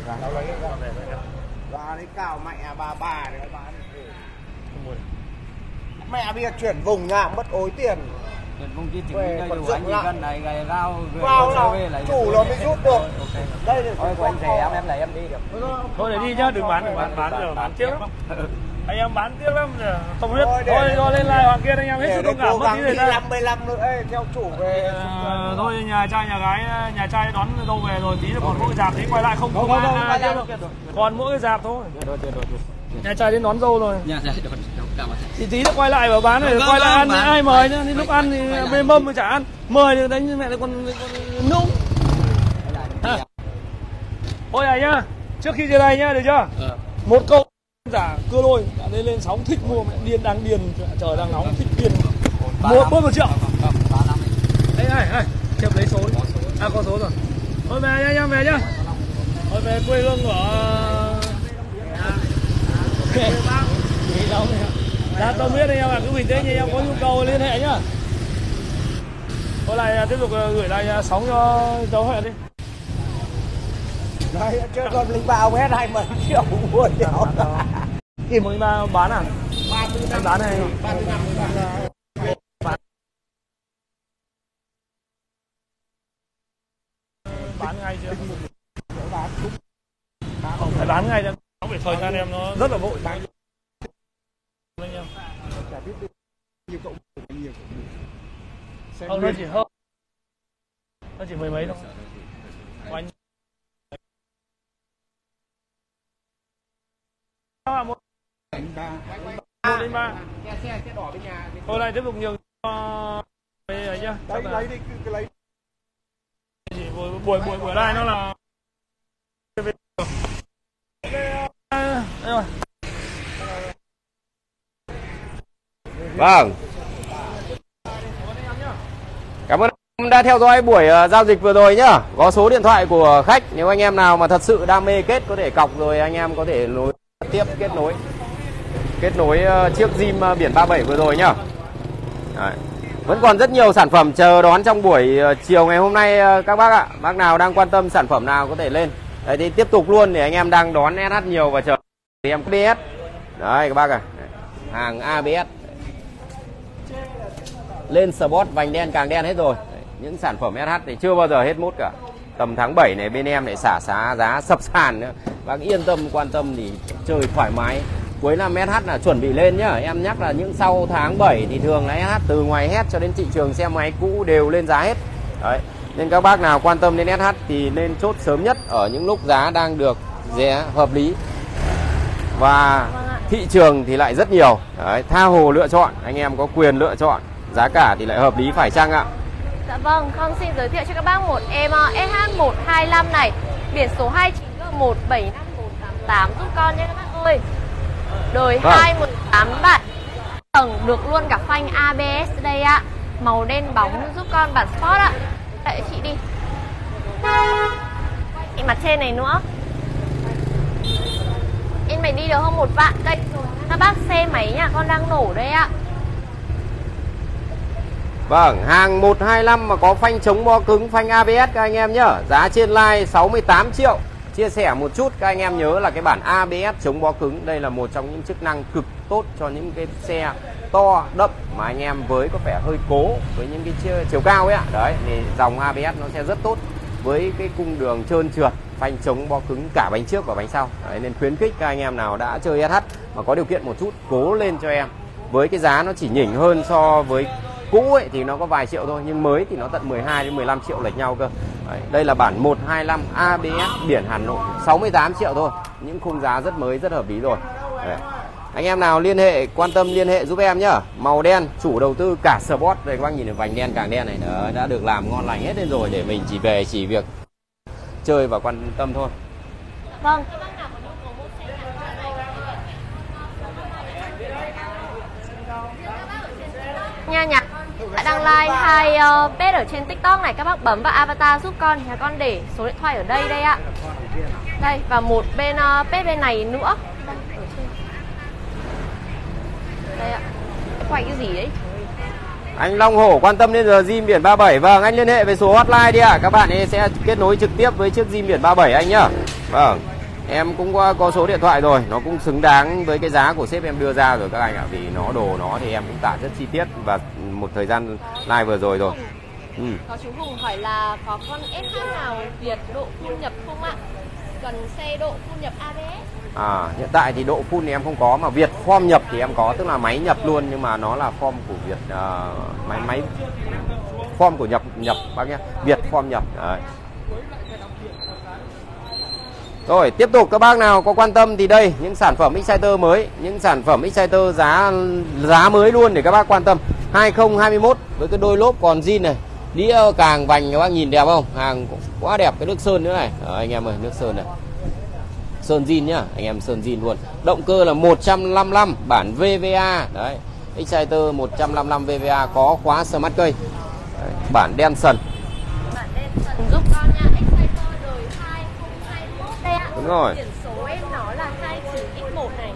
Và đi cào mẹ bà để bán. Mẹ bây giờ chuyển vùng nhà mất ối tiền. Công ty thì đây đủ anh chỉ cần này gầy rau là chủ nó mới rút được. Đây là thôi của anh rẻ em lấy em đi được. Thôi để đi nhá, đừng bán rồi bán tiếp lắm. Anh em bán tiếp lắm, không hết. Thôi lên live Hoàng Kiên anh em hết sức thông cảm mất tí này ra. 55 nữa theo chủ về. Thôi nhà trai nhà gái, nhà trai đón dâu về rồi tí là còn mỗi cái dạp tí quay lại không còn mỗi cái dạp thôi. Nhà trai đến đón dâu rồi. Thì tí nó quay lại và bán này, quay lại ăn ai mời nhá, đến lúc ăn thì bên mâm mà chả ăn. Mời thì đánh mẹ lại còn nũng. Thôi này nhá, trước khi ra đây nhá, được chưa? Một câu giả cưa đôi đã lên sóng thích mua mẹ điên đang điên, trời đang nóng thích điên. Mua bớt 1 triệu. Đây này, chụp lấy số đi. À có số rồi. Thôi về nha anh em, về nhá. Thôi về quê hương của Dạ tôi biết anh em ạ, cứ bình tĩnh, anh em có nhu cầu liên hệ nhá. Thôi lại tiếp tục gửi lại sóng cho cháu Huệ đi. Đấy, chứ còn lính vào hết 20 triệu mua triệu. Thì mới bán à? Anh bán này. Bán ngay chưa? Phải bán ngay cho nó phải thời gian em nó rất là vội. Nó chỉ hơn, nó chỉ mười mấy thôi. Anh một đến ba. Thôi này tiếp tục nhường về ấy nhá. Lấy đi cứ lấy. Buổi này nó là Vâng. Cảm ơn em đã theo dõi buổi giao dịch vừa rồi nhá. Có số điện thoại của khách, nếu anh em nào mà thật sự đam mê kết có thể cọc rồi anh em có thể nối tiếp kết nối chiếc Zim biển 37 vừa rồi nhá. Đấy. Vẫn còn rất nhiều sản phẩm chờ đón trong buổi chiều ngày hôm nay các bác ạ. Bác nào đang quan tâm sản phẩm nào có thể lên. Đấy thì tiếp tục luôn để anh em đang đón SH nhiều và chờ thì em ABS. Đấy các bác ạ. Hàng ABS. Lên Sport vành đen càng đen hết rồi. Đấy, những sản phẩm SH thì chưa bao giờ hết mốt cả. Tầm tháng 7 này bên em lại xả giá sập sàn nữa. Bác yên tâm quan tâm thì chơi thoải mái. Cuối năm SH là chuẩn bị lên nhá. Em nhắc là những sau tháng 7 thì thường là SH từ ngoài hết cho đến thị trường xe máy cũ đều lên giá hết. Đấy. Nên các bác nào quan tâm đến SH thì nên chốt sớm nhất ở những lúc giá đang được giá hợp lý. Và thị trường thì lại rất nhiều. Đấy, tha hồ lựa chọn, anh em có quyền lựa chọn. Giá cả thì lại hợp lý phải chăng ạ? Dạ vâng, con xin giới thiệu cho các bác một em SH125 này, biển số 29G175188 giúp con nhé các bác ơi. Đời 218 bản tầng, được luôn cả phanh ABS đây ạ. Màu đen bóng giúp con bản Sport ạ. Đợi chị đi. Em mặt trên này nữa. Em mày đi được không một vạn đây rồi. Các bác xe máy nhà con đang nổ đây ạ. Vâng, hàng 125 mà có phanh chống bo cứng, phanh ABS các anh em nhá. Giá trên live 68 triệu. Chia sẻ một chút các anh em nhớ là cái bản ABS chống bo cứng. Đây là một trong những chức năng cực tốt cho những cái xe to, đậm mà anh em với có vẻ hơi cố với những cái chiều cao ấy ạ. Đấy, thì dòng ABS nó sẽ rất tốt với cái cung đường trơn trượt, phanh chống bo cứng cả bánh trước và bánh sau. Đấy, nên khuyến khích các anh em nào đã chơi SH mà có điều kiện một chút cố lên cho em. Với cái giá nó chỉ nhỉnh hơn so với cũ ấy thì nó có vài triệu thôi, nhưng mới thì nó tận 12 đến 15 triệu lệch nhau cơ. Đấy, đây là bản 125 ABS biển Hà Nội 68 triệu thôi. Những khung giá rất mới, rất hợp lý rồi. Đấy. Anh em nào liên hệ, quan tâm liên hệ giúp em nhá. Màu đen, chủ đầu tư cả Sport. Đây các bác nhìn thấy vành đen càng đen này. Đấy, đã được làm ngon lành hết lên rồi để mình chỉ việc chơi và quan tâm thôi. Vâng. Nha nhạc đã đăng live hai page ở trên TikTok này, các bác bấm vào avatar giúp con. Nhà con để số điện thoại ở đây đây ạ. Đây, và một bên page bên này nữa. Đây ạ. Quay cái gì đấy? Anh Long Hổ quan tâm đến giờ zin biển 37. Vâng, anh liên hệ với số hotline đi ạ. Các bạn ấy sẽ kết nối trực tiếp với chiếc zin biển 37 anh nhá. Vâng. Em cũng có số điện thoại rồi, nó cũng xứng đáng với cái giá của sếp em đưa ra rồi các anh ạ. Vì nó đồ nó thì em cũng tả rất chi tiết và một thời gian live vừa rồi rồi. Có chú Hùng hỏi là có con SH nào Việt độ full nhập không ạ? Cần xe độ full nhập ABS. Hiện tại thì độ full thì em không có, mà Việt form nhập thì em có, tức là máy nhập luôn nhưng mà nó là form của Việt, máy form của nhập bác nhé, Việt form nhập. Đấy. Rồi tiếp tục các bác nào có quan tâm thì đây những sản phẩm Exciter mới, những sản phẩm Exciter giá mới luôn để các bác quan tâm. 2021 với cái đôi lốp còn zin này, đĩa càng vành các bác nhìn đẹp không? Hàng quá đẹp, cái nước sơn nữa này. Anh em ơi, nước sơn này. Sơn zin nhá, anh em sơn zin luôn. Động cơ là 155 bản VVA. Đấy, Exciter 155 VVA có khóa smart cây. Đấy, bản đen sần. Bản đen sần giúp con nha. Exciter đời 2021 đây ạ. Đúng rồi. Biển số em nó là 29X1 này,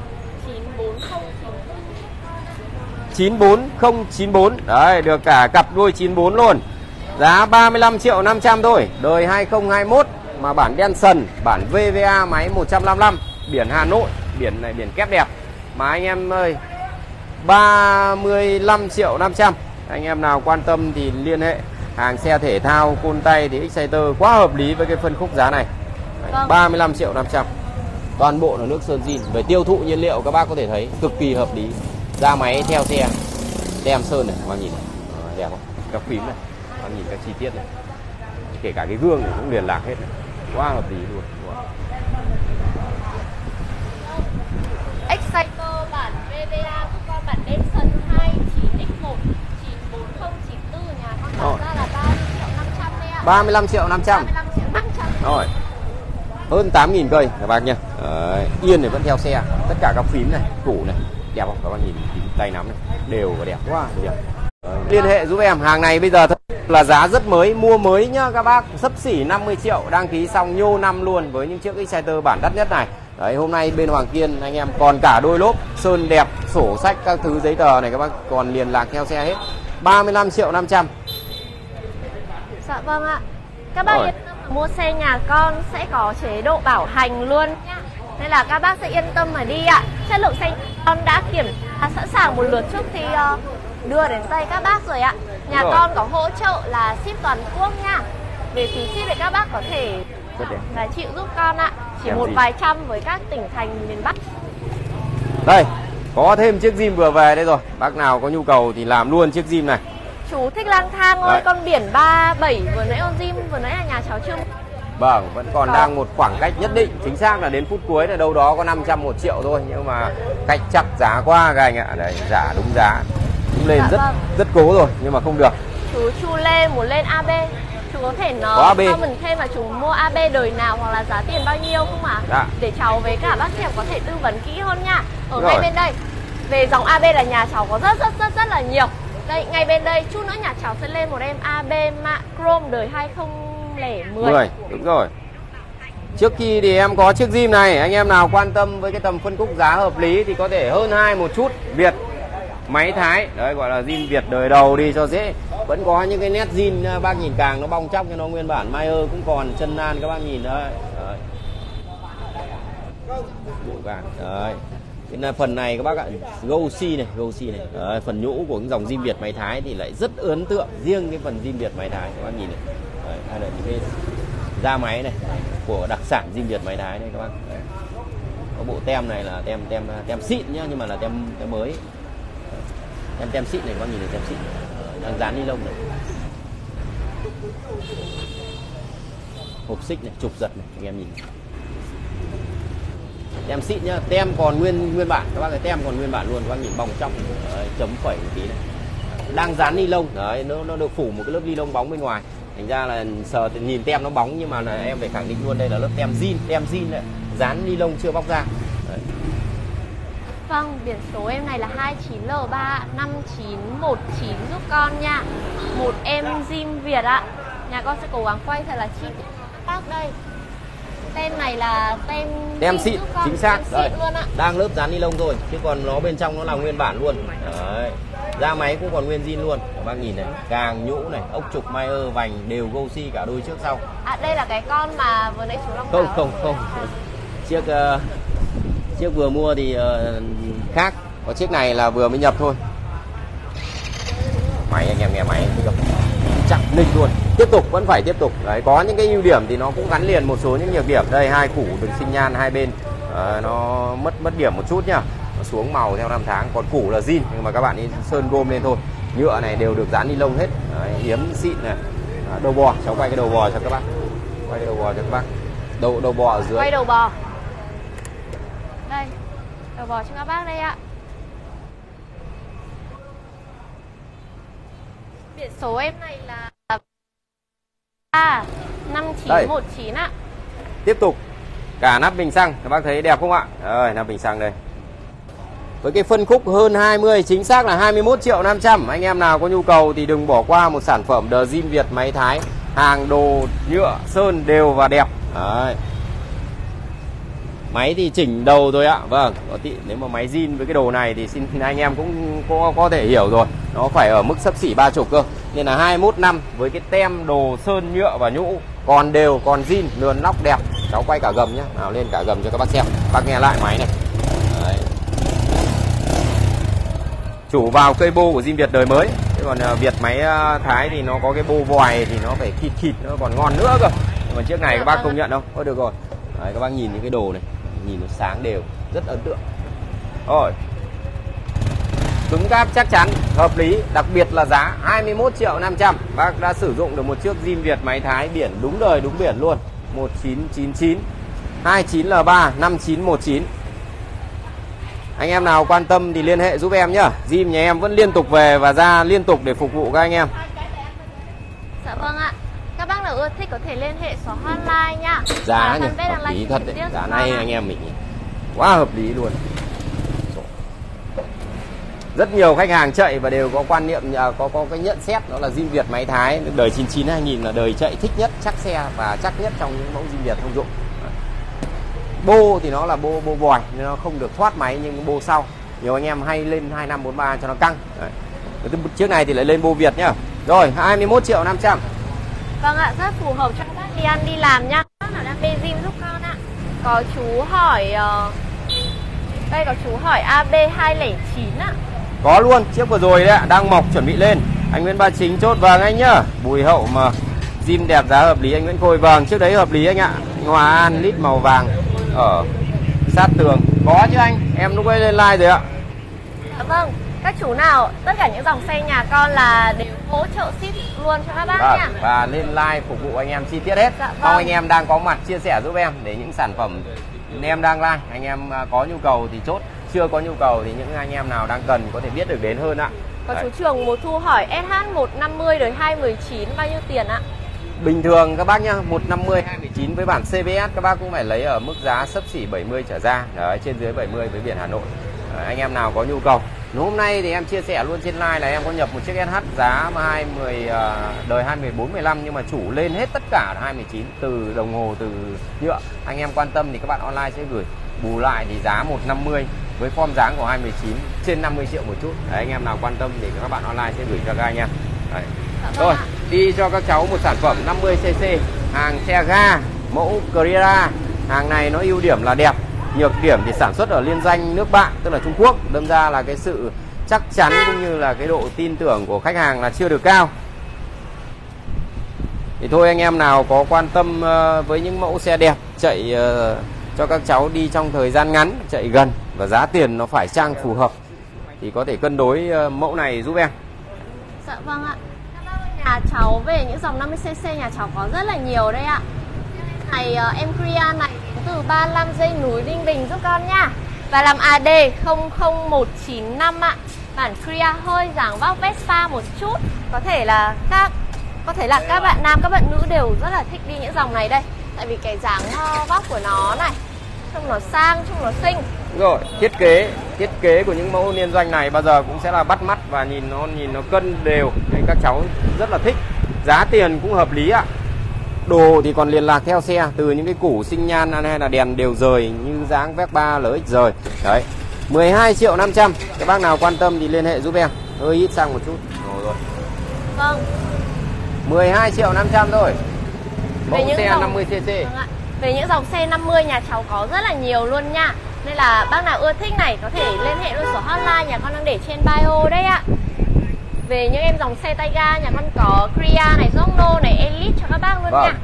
94094. Đấy, được cả cặp đuôi 94 luôn. Giá 35 triệu 500 thôi. Đời 2021 mà bản đen sần, bản VVA, máy 155, biển Hà Nội, biển này biển kép đẹp. Mà anh em ơi, 35 triệu 500. Anh em nào quan tâm thì liên hệ. Hàng xe thể thao côn tay thì Exciter quá hợp lý với cái phân khúc giá này. Đấy, 35 triệu 500. Toàn bộ là nước sơn zin. Về tiêu thụ nhiên liệu các bác có thể thấy cực kỳ hợp lý. Ra máy theo xe, tem sơn này, các bác nhìn này. Đẹp không? Các phím này, các bác nhìn các chi tiết này. Kể cả cái gương này cũng liền lạc hết này. Quá hợp lý luôn. Exciter bản VVA giúp con bản đen sần 29X1 94094 nhà con bán ra là 30 triệu 500 đấy ạ. 35 triệu 500. 35 triệu 500. Rồi. Hơn 8.000 cây các bác nhá. Yên này vẫn theo xe. Tất cả các phím này, củ này, đẹp không? Các bác nhìn phím tay nắm này, đều và đẹp quá đẹp. Liên hệ giúp em, hàng này bây giờ là giá rất mới, mua mới nhá các bác, xấp xỉ 50 triệu, đăng ký xong nhô năm luôn với những chiếc Exciter bản đắt nhất này. Đấy, hôm nay bên Hoàng Kiên anh em còn cả đôi lốp sơn đẹp, sổ sách các thứ giấy tờ này các bác còn liền lạc theo xe hết. 35 triệu 500. Dạ vâng ạ. Các bác Rồi. yên tâm mua xe nhà con sẽ có chế độ bảo hành luôn nhá. Nên là các bác sẽ yên tâm mà đi ạ. Chất lượng xe nhà con đã kiểm tra sẵn sàng một lượt trước khi đưa đến tay các bác rồi ạ. Nhà Rồi. con có hỗ trợ là ship toàn quốc nha. Về phí ship thì các bác có thể Rất đẹp. là chịu giúp con ạ. Chỉ Em một gì? vài trăm với các tỉnh thành miền Bắc. Đây, có thêm chiếc Dream vừa về đây rồi. Bác nào có nhu cầu thì làm luôn chiếc Dream này. Chú thích lang thang ơi, Đấy. con biển 37 vừa nãy con Jim vừa nãy là nhà cháu chưa. Vâng, vẫn còn đang một khoảng cách nhất định. Chính xác là đến phút cuối là đâu đó có 500 1 triệu thôi. Nhưng mà cách chặt giá quá các anh ạ. Đấy, giả đúng giá. Cũng lên Dạ rất vâng. rất cố rồi nhưng mà không được. Chú Chu Lê muốn lên AB, chú có thể Có nói AB. comment thêm là chú mua AB đời nào hoặc là giá tiền bao nhiêu không ạ? Dạ. Để cháu với cả bác Thèm có thể tư vấn kỹ hơn nha. Ở Rồi. ngay bên đây, về dòng AB là nhà cháu có rất là nhiều. Đây, ngay bên đây, chút nữa nhà cháu sẽ lên một em AB mạ Chrome đời 2010. 10, đúng rồi. Trước khi thì em có chiếc Dream này, anh em nào quan tâm với cái tầm phân khúc giá hợp lý thì có thể hơn 2 một chút. Việt máy Thái, đấy gọi là Dream Việt đời đầu đi cho dễ. Vẫn có những cái nét zin bác nhìn càng nó bong chóc cho nó nguyên bản. Mayer cũng còn chân nan các bác nhìn đấy. Đấy. Bộ vàng. Đấy. Cái phần này các bác ạ, Gosi này, đấy, phần nhũ của cái dòng Dream Việt máy Thái thì lại rất ấn tượng. Riêng cái phần Dream Việt máy Thái các bác nhìn này. Đấy, hay là những cái da máy này của đặc sản Dream Việt máy Thái đây các bác. Đấy. Có bộ tem này là tem xịn nhá, nhưng mà là tem mới. Tem xịn này các bác nhìn này, tem xịn. Đang dán ni lông này. Hộp xích này, trục giật này, anh em nhìn. Tem xịn nhá, tem còn nguyên bản các bác, cái tem còn nguyên bản luôn các bác nhìn bong trong. Đấy, chấm phẩy một tí này. Đang dán ni lông, đấy nó được phủ một cái lớp ni lông bóng bên ngoài. Thành ra là sờ nhìn tem nó bóng nhưng mà là em phải khẳng định luôn đây là lớp tem zin này, dán ni lông chưa bóc ra. Đấy. Vâng, biển số em này là 29L3 5919 giúp con nha. Một em Jim Việt ạ. Nhà con sẽ cố gắng quay thật là chi tiết bác đây. Tem này là tem Xịn, giúp con, chính xác. tem Đây, xịn luôn ạ. đang lớp dán ni lông rồi, chứ còn nó bên trong nó là nguyên bản luôn. Đấy. Da máy cũng còn nguyên zin luôn. Các bác nhìn này, càng nhũ này, ốc trục Mayer vành đều Gosi cả đôi trước sau. À đây là cái con mà vừa nãy chú Long Không. Chiếc vừa mua thì khác, có chiếc này là vừa mới nhập thôi. Máy anh em nghe máy chắc ninh luôn. Tiếp tục vẫn phải tiếp tục. Đấy, có những cái ưu điểm thì nó cũng gắn liền một số những nhược điểm. Đây hai củ được sinh nhan hai bên nó mất điểm một chút nhá. Nó xuống màu theo năm tháng, còn củ là zin nhưng mà các bạn ấy sơn gôm lên thôi. Nhựa này đều được dán ni lông hết. Đấy, yếm xịn này. Đầu bò, cháu quay cái đầu bò cho các bác. Quay cái đầu bò cho các bác. Đầu bò ở dưới. Quay đầu bò. Đây, đầu bò cho các bác đây ạ. Biển số em này là 5919 ạ. Tiếp tục cả nắp bình xăng, các bác thấy đẹp không ạ? Rồi, nắp bình xăng đây. Với cái phân khúc hơn 20, chính xác là 21 triệu 500. Anh em nào có nhu cầu thì đừng bỏ qua một sản phẩm The Dream Việt máy Thái. Hàng đồ nhựa, sơn đều và đẹp. Đấy. Máy thì chỉnh đầu rồi ạ. Vâng, nếu mà máy zin với cái đồ này thì xin anh em cũng có thể hiểu rồi. Nó phải ở mức xấp xỉ 30 cơ. Nên là 21 năm với cái tem đồ sơn nhựa và nhũ còn đều, còn zin, lườn nóc đẹp. Cháu quay cả gầm nhá. Nào lên cả gầm cho các bác xem. Bác nghe lại máy này. Đấy. Chủ vào cây bô của Dream Việt đời mới. Thế còn Việt máy Thái thì nó có cái bô vòi thì nó phải khịt nó còn ngon nữa cơ. Nhưng mà chiếc này các bác công nhận không? Thôi được rồi. Đấy, các bác nhìn những cái đồ này, nhìn nó sáng đều, rất ấn tượng. Rồi. Cứng cáp chắc chắn, hợp lý, đặc biệt là giá 21 triệu 500. Bác đã sử dụng được một chiếc Dream Việt máy Thái biển đúng đời đúng biển luôn. 1999 29L3 5919. Anh em nào quan tâm thì liên hệ giúp em nhá. Dream nhà em vẫn liên tục về và ra liên tục để phục vụ các anh em. Dạ vâng ạ. Các bác nào ưa thích có thể liên hệ số hotline nhá. Giá nhỉ, hợp lý thật đấy. Giá này anh em mình quá hợp lý luôn. Rất nhiều khách hàng chạy và đều có quan niệm, có cái nhận xét đó là Dream Việt máy Thái đời 99 2000 là đời chạy thích nhất, chắc xe và chắc nhất trong những mẫu Dream Việt thông dụng. Bô thì nó là bô vòi nên nó không được thoát máy, nhưng bô sau nhiều anh em hay lên 2543 cho nó căng. Đấy. Chiếc này thì lại lên Bô Việt nhá. Rồi 21 triệu 500. Vâng ạ, rất phù hợp cho các bác đi ăn đi làm nha. Bác nào đang bê gym giúp con ạ. Có chú hỏi đây có chú hỏi AB209 ạ. Có luôn, chiếc vừa rồi đấy ạ, đang mọc chuẩn bị lên. Anh Nguyễn Ba Chính chốt vàng anh nhá. Bùi Hậu mà gym đẹp giá hợp lý anh Nguyễn Khôi. Vâng, chiếc đấy hợp lý anh ạ. Hòa An lít màu vàng ở sát tường. Có chứ anh, em lúc ấy lên like rồi ạ. Dạ vâng, các chú nào, tất cả những dòng xe nhà con là đều hỗ trợ ship luôn cho các bác nha. Và lên like phục vụ anh em chi tiết hết. Dạ vâng. Mong anh em đang có mặt chia sẻ giúp em để những sản phẩm anh em đang like, anh em có nhu cầu thì chốt, chưa có nhu cầu thì những anh em nào đang cần có thể biết được đến hơn ạ. Có Đấy. chú Trường Mùa Thu hỏi SH150 đời 219 bao nhiêu tiền ạ? Bình thường các bác nhá, 150 219 với bản CBS các bác cũng phải lấy ở mức giá xấp xỉ 70 trở ra. Đấy, trên dưới 70 với biển Hà Nội. Đấy, anh em nào có nhu cầu. Hôm nay thì em chia sẻ luôn trên live là em có nhập một chiếc SH giá 20 đời 2014 15 nhưng mà chủ lên hết tất cả là 219 từ đồng hồ từ nhựa. Anh em quan tâm thì các bạn online sẽ gửi bù lại thì giá 150 với form dáng của 219 trên 50 triệu một chút. Đấy, anh em nào quan tâm thì các bạn online sẽ gửi cho các anh em. Đấy. Rồi, đi cho các cháu một sản phẩm 50cc hàng xe ga mẫu Carrera. Hàng này nó ưu điểm là đẹp, nhược điểm thì sản xuất ở liên danh nước bạn tức là Trung Quốc, đâm ra là cái sự chắc chắn cũng như là cái độ tin tưởng của khách hàng là chưa được cao. Thì thôi anh em nào có quan tâm với những mẫu xe đẹp chạy cho các cháu đi trong thời gian ngắn, chạy gần và giá tiền nó phải chăng phù hợp thì có thể cân đối mẫu này giúp em. Dạ vâng ạ. Nhà cháu về những dòng 50cc nhà cháu có rất là nhiều đây ạ. Này em Cria này đến từ 35 dây núi Ninh Bình giúp con nha. Và làm AD 00195 ạ. Bản Cria hơi dáng vóc Vespa một chút. Có thể là các bạn nam các bạn nữ đều rất là thích đi những dòng này đây. Tại vì cái dáng vóc của nó này, trông nó sang, trông nó xinh. Rồi, thiết kế của những mẫu liên doanh này bao giờ cũng sẽ là bắt mắt và nhìn nó cân đều nên các cháu rất là thích. Giá tiền cũng hợp lý ạ. Đồ thì còn liên lạc theo xe, từ những cái củ sinh nhan hay là đèn đều rời như dáng Vespa LX rời. Đấy. 12 triệu 500. Các bác nào quan tâm thì liên hệ giúp em. Hơi ít sang một chút. Rồi. Vâng. 12 triệu 500 thôi. Mẫu xe dòng... 50cc. Vâng ạ. Về những dòng xe 50 nhà cháu có rất là nhiều luôn nha. Nên là bác nào ưa thích này có thể liên hệ luôn số hotline nhà con đang để trên bio đấy ạ. Về những em dòng xe tay ga nhà con có Cria này, Zongo này, Elite cho các bác luôn nha.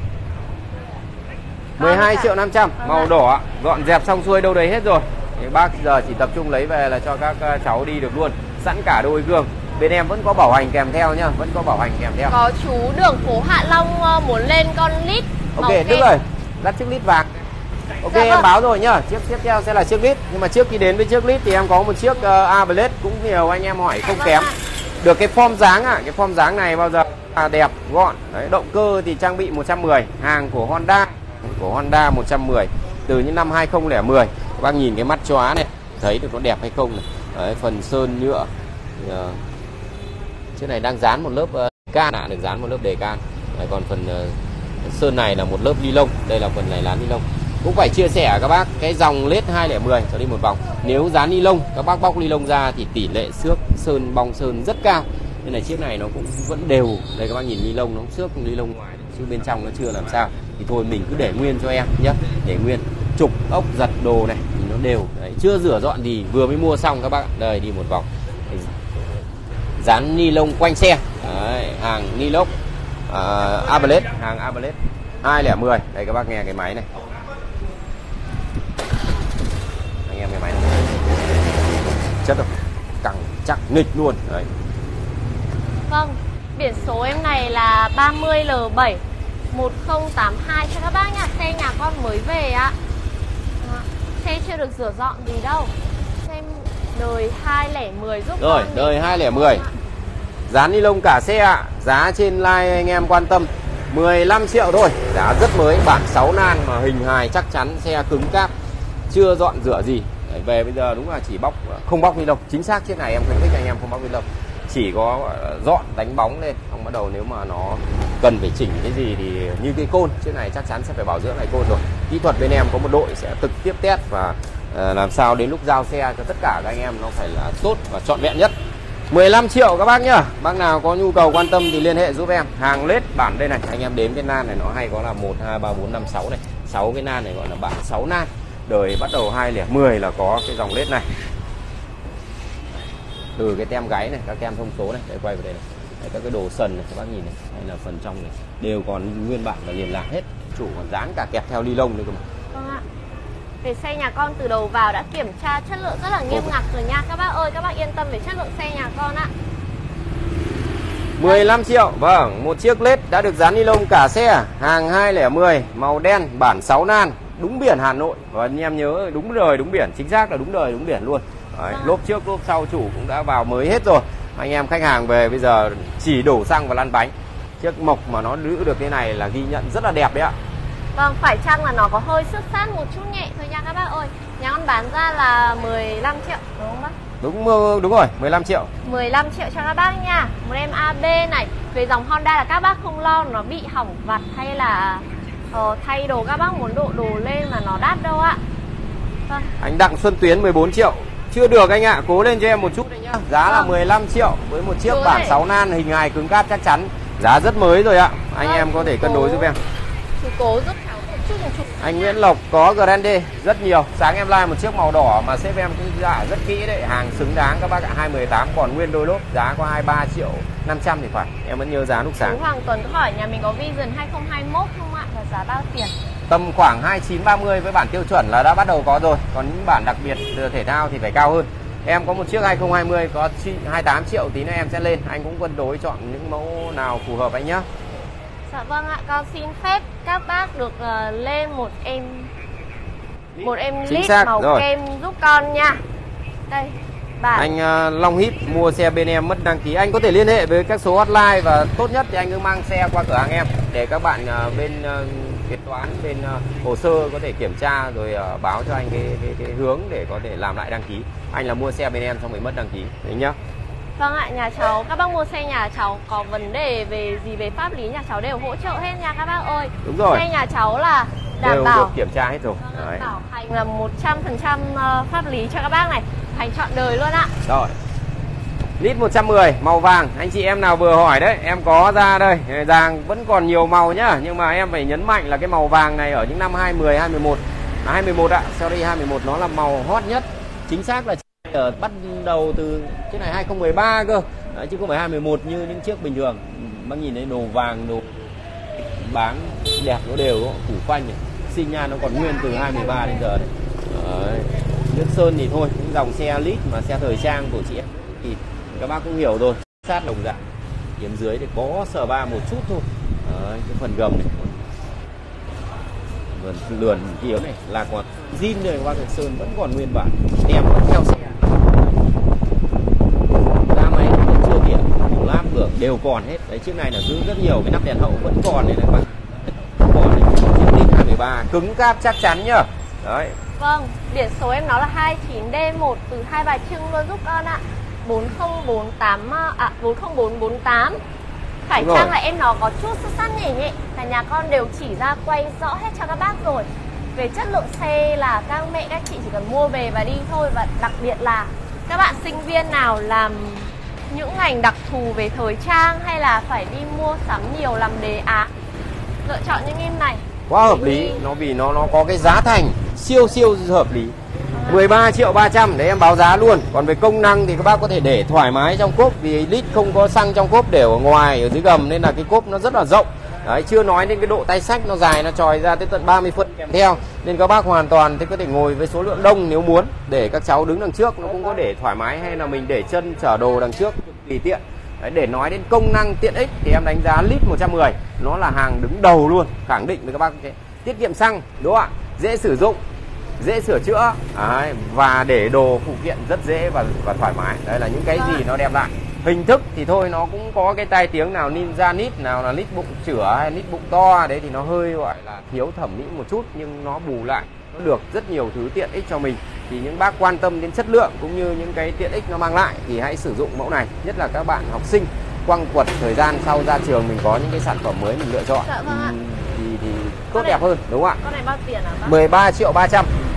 12 triệu 500 màu đỏ, dọn dẹp xong xuôi đâu đấy hết rồi. Thì bác giờ chỉ tập trung lấy về là cho các cháu đi được luôn. Sẵn cả đôi gương. Bên em vẫn có bảo hành kèm theo nhá, vẫn có bảo hành kèm theo. Có chú đường phố Hạ Long muốn lên con lít. Ok, Đức ơi, dắt chiếc lít vàng. Ok, dạ, em báo rồi nhá, chiếc tiếp theo sẽ là chiếc lít. Nhưng mà trước khi đến với chiếc lít thì em có một chiếc A-Blade cũng nhiều anh em hỏi không kém. Được cái form dáng cái form dáng này bao giờ là đẹp, gọn. Đấy, động cơ thì trang bị 110, hàng của Honda 110 từ những năm 2010. Các bác nhìn cái mắt chóa này, thấy được nó đẹp hay không này. Đấy, phần sơn nhựa. Chiếc này đang dán một lớp can được dán một lớp đề can. Đấy, còn phần sơn này là một lớp ni lông, đây là phần này là ni lông. Cũng phải chia sẻ các bác cái dòng led 210 cho đi một vòng. Nếu dán ni lông, các bác bóc ni lông ra thì tỷ lệ xước sơn bong sơn rất cao. Nên là chiếc này nó cũng vẫn đều. Đây các bác nhìn ni lông nó xước ni lông ngoài chứ bên trong nó chưa làm sao. Thì thôi mình cứ để nguyên cho em nhé, để nguyên. Trục ốc giật đồ này thì nó đều. Đấy, chưa rửa dọn gì, vừa mới mua xong các bác. Đây đi một vòng. Dán ni lông quanh xe. Đấy, hàng ni lông A-Blade, hàng A-Blade 210. Đây các bác nghe cái máy này. Anh em cái máy này chất rồi, cẳng chắc nghịch luôn. Đấy. Vâng, biển số em này là 30L7 1082 cho các bác nha. Xe nhà con mới về ạ. Xe chưa được rửa dọn gì đâu. Xem đời 2010 giúp rồi, con. đời 2010. Dán ni lông cả xe ạ. Giá trên live anh em quan tâm 15 triệu thôi. Giá rất mới, bản 6 nan mà hình hài chắc chắn, xe cứng cáp, chưa dọn rửa gì. Đấy, về bây giờ đúng là chỉ bóc, không bóc ni lông. Chính xác chiếc này em khuyến khích anh em không bóc ni lông. Chỉ có dọn đánh bóng lên. Xong bắt đầu nếu mà nó cần phải chỉnh cái gì thì như cái côn, chiếc này chắc chắn sẽ phải bảo dưỡng lại côn rồi. Kỹ thuật bên em có một đội sẽ trực tiếp test và làm sao đến lúc giao xe cho tất cả các anh em nó phải là tốt và trọn vẹn nhất. 15 triệu các bác nhá. Bác nào có nhu cầu quan tâm thì liên hệ giúp em. Hàng lết bản đây này, anh em đếm cái nan này nó hay có là 1 2 3 4 5 6 này. 6 cái nan này gọi là bản 6 nan. Đời bắt đầu 210 là có cái dòng lết này. Từ cái tem gáy này, các tem thông số này, để quay vào đây này. Đấy, các cái đồ sần này các bác nhìn này, hay là phần trong này đều còn nguyên bản và liền lạc hết. Chủ còn dán cả kẹp theo ly lông nữa cơ mà. Vâng ạ. Về xe nhà con từ đầu vào đã kiểm tra chất lượng rất là nghiêm ngặt rồi nha các bác ơi, các bác yên tâm về chất lượng xe nhà con ạ. 15 triệu, vâng, một chiếc led đã được dán ni lông cả xe, hàng 2010, màu đen, bản 6 nan, đúng biển Hà Nội. Và anh em nhớ đúng đời đúng biển, chính xác là đúng đời đúng biển luôn. Đấy, lốp trước lốp sau chủ cũng đã vào mới hết rồi. Anh em khách hàng về bây giờ chỉ đổ xăng và lăn bánh. Chiếc mộc mà nó giữ được thế này là ghi nhận rất là đẹp đấy ạ. Vâng, phải chăng là nó có hơi xước sát một chút nhẹ thôi nha các bác ơi. Nhà con bán ra là 15 triệu đúng không bác? Đúng rồi, 15 triệu. 15 triệu cho các bác nha. Một em AB này. Về dòng Honda là các bác không lo nó bị hỏng vặt hay là thay đồ các bác muốn độ đồ lên mà nó đắt đâu ạ. Vâng. Anh Đặng Xuân Tuyến 14 triệu. Chưa được anh ạ, cố lên cho em một chút đấy nhá. Giá là 15 triệu với một chiếc bản 6 nan hình hài cứng cáp chắc chắn. Giá rất mới rồi ạ. Anh em có thể cân đối giúp em. Chú cố giúp cháu một chút. Anh Nguyễn Lộc có Grande rất nhiều. Sáng em like một chiếc màu đỏ mà sếp em cũng dạ rất kỹ đấy, hàng xứng đáng các bác ạ. 218 còn nguyên đôi lốp, giá có 23 triệu 500 thì phải. Em vẫn nhớ giá lúc sáng. Chú Hoàng Tuấn hỏi nhà mình có Vision 2021 không ạ? Và giá bao tiền? Tầm khoảng 2930 với bản tiêu chuẩn là đã bắt đầu có rồi. Còn những bản đặc biệt thể thao thì phải cao hơn. Em có một chiếc 2020 có 28 triệu, tí nữa em sẽ lên. Anh cũng cân đối chọn những mẫu nào phù hợp anh nhé. Dạ vâng ạ, con xin phép các bác được lên một em lít màu rồi. kem giúp con nha. Đây, bản. Anh Long Hít mua xe bên em mất đăng ký. Anh có thể liên hệ với các số hotline và tốt nhất thì anh cứ mang xe qua cửa hàng em để các bạn bên kế toán, bên hồ sơ có thể kiểm tra rồi báo cho anh cái hướng để có thể làm lại đăng ký. Anh là mua xe bên em xong rồi mất đăng ký đấy nhá. Vâng ạ, nhà cháu, các bác mua xe nhà cháu có vấn đề về pháp lý nhà cháu đều hỗ trợ hết nha các bác ơi. Đúng rồi. Xe nhà cháu là đảm đều bảo được kiểm tra hết rồi. Vâng, bảo hành là 100% pháp lý cho các bác này, hành trọn đời luôn ạ. Rồi. Lít 110 màu vàng, anh chị em nào vừa hỏi đấy, em có ra đây. Vàng vẫn còn nhiều màu nhá, nhưng mà em phải nhấn mạnh là cái màu vàng này ở những năm 20, 21, 21 ạ. Sorry 21 nó là màu hot nhất. Chính xác là bắt đầu từ chiếc này 2013 cơ. Đấy, chứ không phải 2011 như những chiếc bình thường. Bác nhìn thấy đồ vàng, đồ bán đẹp nó đều củ phanh này. Xi nhan nó còn nguyên từ 2013 đến giờ này. Đấy. Nước sơn thì thôi, những dòng xe lít mà xe thời trang của chị em thì các bác cũng hiểu rồi, sát đồng dạng. Điểm dưới thì có sờ ba một chút thôi. Đấy, cái phần gầm này, lườn kia này là còn zin này, các bác, sơn vẫn còn nguyên bản, tem vẫn theo xe. Da máy vẫn chưa kiện, củ láp được đều còn hết. Đấy, chiếc này là giữ rất nhiều, cái nắp đèn hậu vẫn còn này các bác. Còn này, chiếc lít 23 cứng cáp chắc chắn nhá. Đấy. Vâng, biển số em nó là 29D1 từ Hai Bà Trưng luôn giúp con ạ. 40448. Phải chăng là em nó có chút xuất sắc nhỉ nhẹ, là nhà con đều chỉ ra quay rõ hết cho các bác rồi. Về chất lượng xe là các mẹ các chị chỉ cần mua về và đi thôi. Và đặc biệt là các bạn sinh viên nào làm những ngành đặc thù về thời trang hay là phải đi mua sắm nhiều làm đề án, lựa chọn những em này quá hợp lý, nó vì nó có cái giá thành siêu hợp lý. 13 triệu 300 để em báo giá luôn. Còn về công năng thì các bác có thể để thoải mái trong cốp, vì lít không có xăng trong cốp, để ở ngoài ở dưới gầm nên là cái cốp nó rất là rộng. Đấy, chưa nói đến cái độ tay xách nó dài, nó tròi ra tới tận 30 phân kèm theo, nên các bác hoàn toàn thì có thể ngồi với số lượng đông nếu muốn, để các cháu đứng đằng trước nó cũng có để thoải mái, hay là mình để chân chở đồ đằng trước tùy tiện. Đấy, để nói đến công năng tiện ích thì em đánh giá lít 110 nó là hàng đứng đầu luôn, khẳng định với các bác cái tiết kiệm xăng, đúng không ạ, dễ sử dụng, dễ sửa chữa. Đấy, và để đồ phụ kiện rất dễ và thoải mái. Đây là những cái gì nó đem lại. Hình thức thì thôi nó cũng có cái tai tiếng, nào ninja nít, nào là nít bụng chửa hay nít bụng to, đấy thì nó hơi gọi là thiếu thẩm mỹ một chút, nhưng nó bù lại nó được rất nhiều thứ tiện ích cho mình. Thì những bác quan tâm đến chất lượng cũng như những cái tiện ích nó mang lại thì hãy sử dụng mẫu này, nhất là các bạn học sinh quăng quật thời gian sau ra trường, mình có những cái sản phẩm mới mình lựa chọn. Dạ vâng ạ. Thì tốt đẹp hơn, đúng không ạ? Con này bao tiền hả bác? 13 triệu 300.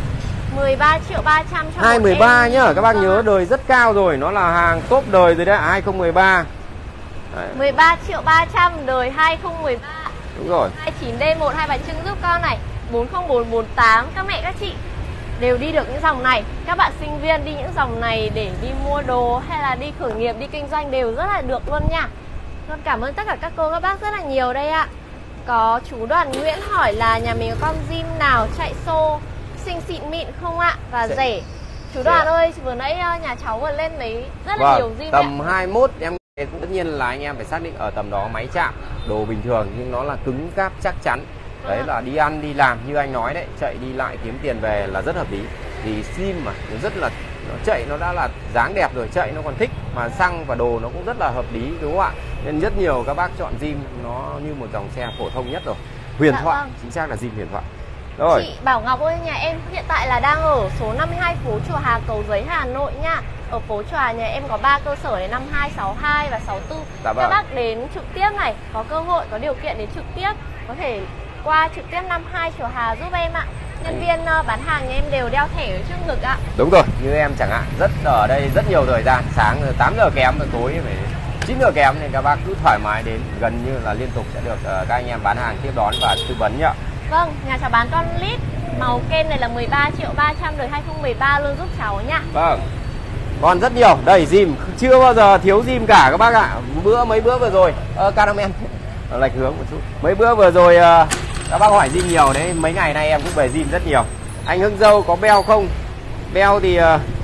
13 triệu 300 cho 213 em. nhá, các bác nhớ đời rất cao rồi, nó là hàng top đời rồi đấy, 2013. Đấy. 13 triệu 300 đời 2013. Đúng rồi. 29D1 hai bánh trưng giúp con này, 40448 các mẹ các chị đều đi được những dòng này. Các bạn sinh viên đi những dòng này để đi mua đồ hay là đi khởi nghiệp, đi kinh doanh đều rất là được luôn nha. Con cảm ơn tất cả các cô các bác rất là nhiều đây ạ. Có chú Đoàn Nguyễn hỏi là nhà mình có con gym nào chạy xô xinh xịn mịn không ạ? Và rẻ. Chú Đoàn ơi, vừa nãy nhà cháu vừa lên lấy rất là nhiều gym. Tầm 21 em cũng tất nhiên là anh em phải xác định ở tầm đó, máy chạm đồ bình thường nhưng nó là cứng cáp chắc chắn. Đấy là đi ăn đi làm như anh nói đấy, chạy đi lại kiếm tiền về là rất hợp lý. Thì sim mà nó rất là, nó chạy nó đã là dáng đẹp rồi, chạy nó còn thích, mà xăng và đồ nó cũng rất là hợp lý, đúng không ạ? Nên rất nhiều các bác chọn sim nó như một dòng xe phổ thông nhất rồi. Huyền Thoại, vâng. chính xác là sim Huyền Thoại. Rồi. Chị Bảo Ngọc ơi, nhà em hiện tại là đang ở số 52 phố Chùa Hà, Cầu Giấy, Hà Nội nha. Ở phố Chùa Hà nhà em có 3 cơ sở này, 52, 62 và 64. Dạ vâng. Các bác đến trực tiếp này, có cơ hội, có điều kiện đến trực tiếp, có thể qua trực tiếp 52 Chùa Hà giúp em ạ. Nhân viên bán hàng nhà em đều đeo thẻ ở trước ngực ạ. Đúng rồi, như em chẳng hạn, ở đây rất nhiều thời gian, sáng 8 giờ kém, tối phải 9 giờ kém, nên các bác cứ thoải mái đến, gần như là liên tục sẽ được các anh em bán hàng tiếp đón và tư vấn nhá. Vâng, nhà cháu bán con lít màu kem này là 13 triệu 300 đời 2013 luôn giúp cháu nha. Vâng. Còn rất nhiều, đây gym, chưa bao giờ thiếu gym cả các bác ạ. Mấy bữa vừa rồi, Caramel lệch hướng một chút. Mấy bữa vừa rồi các bác hỏi gym nhiều đấy, mấy ngày nay em cũng về gym rất nhiều. Anh Hưng Dâu có beo không? Beo thì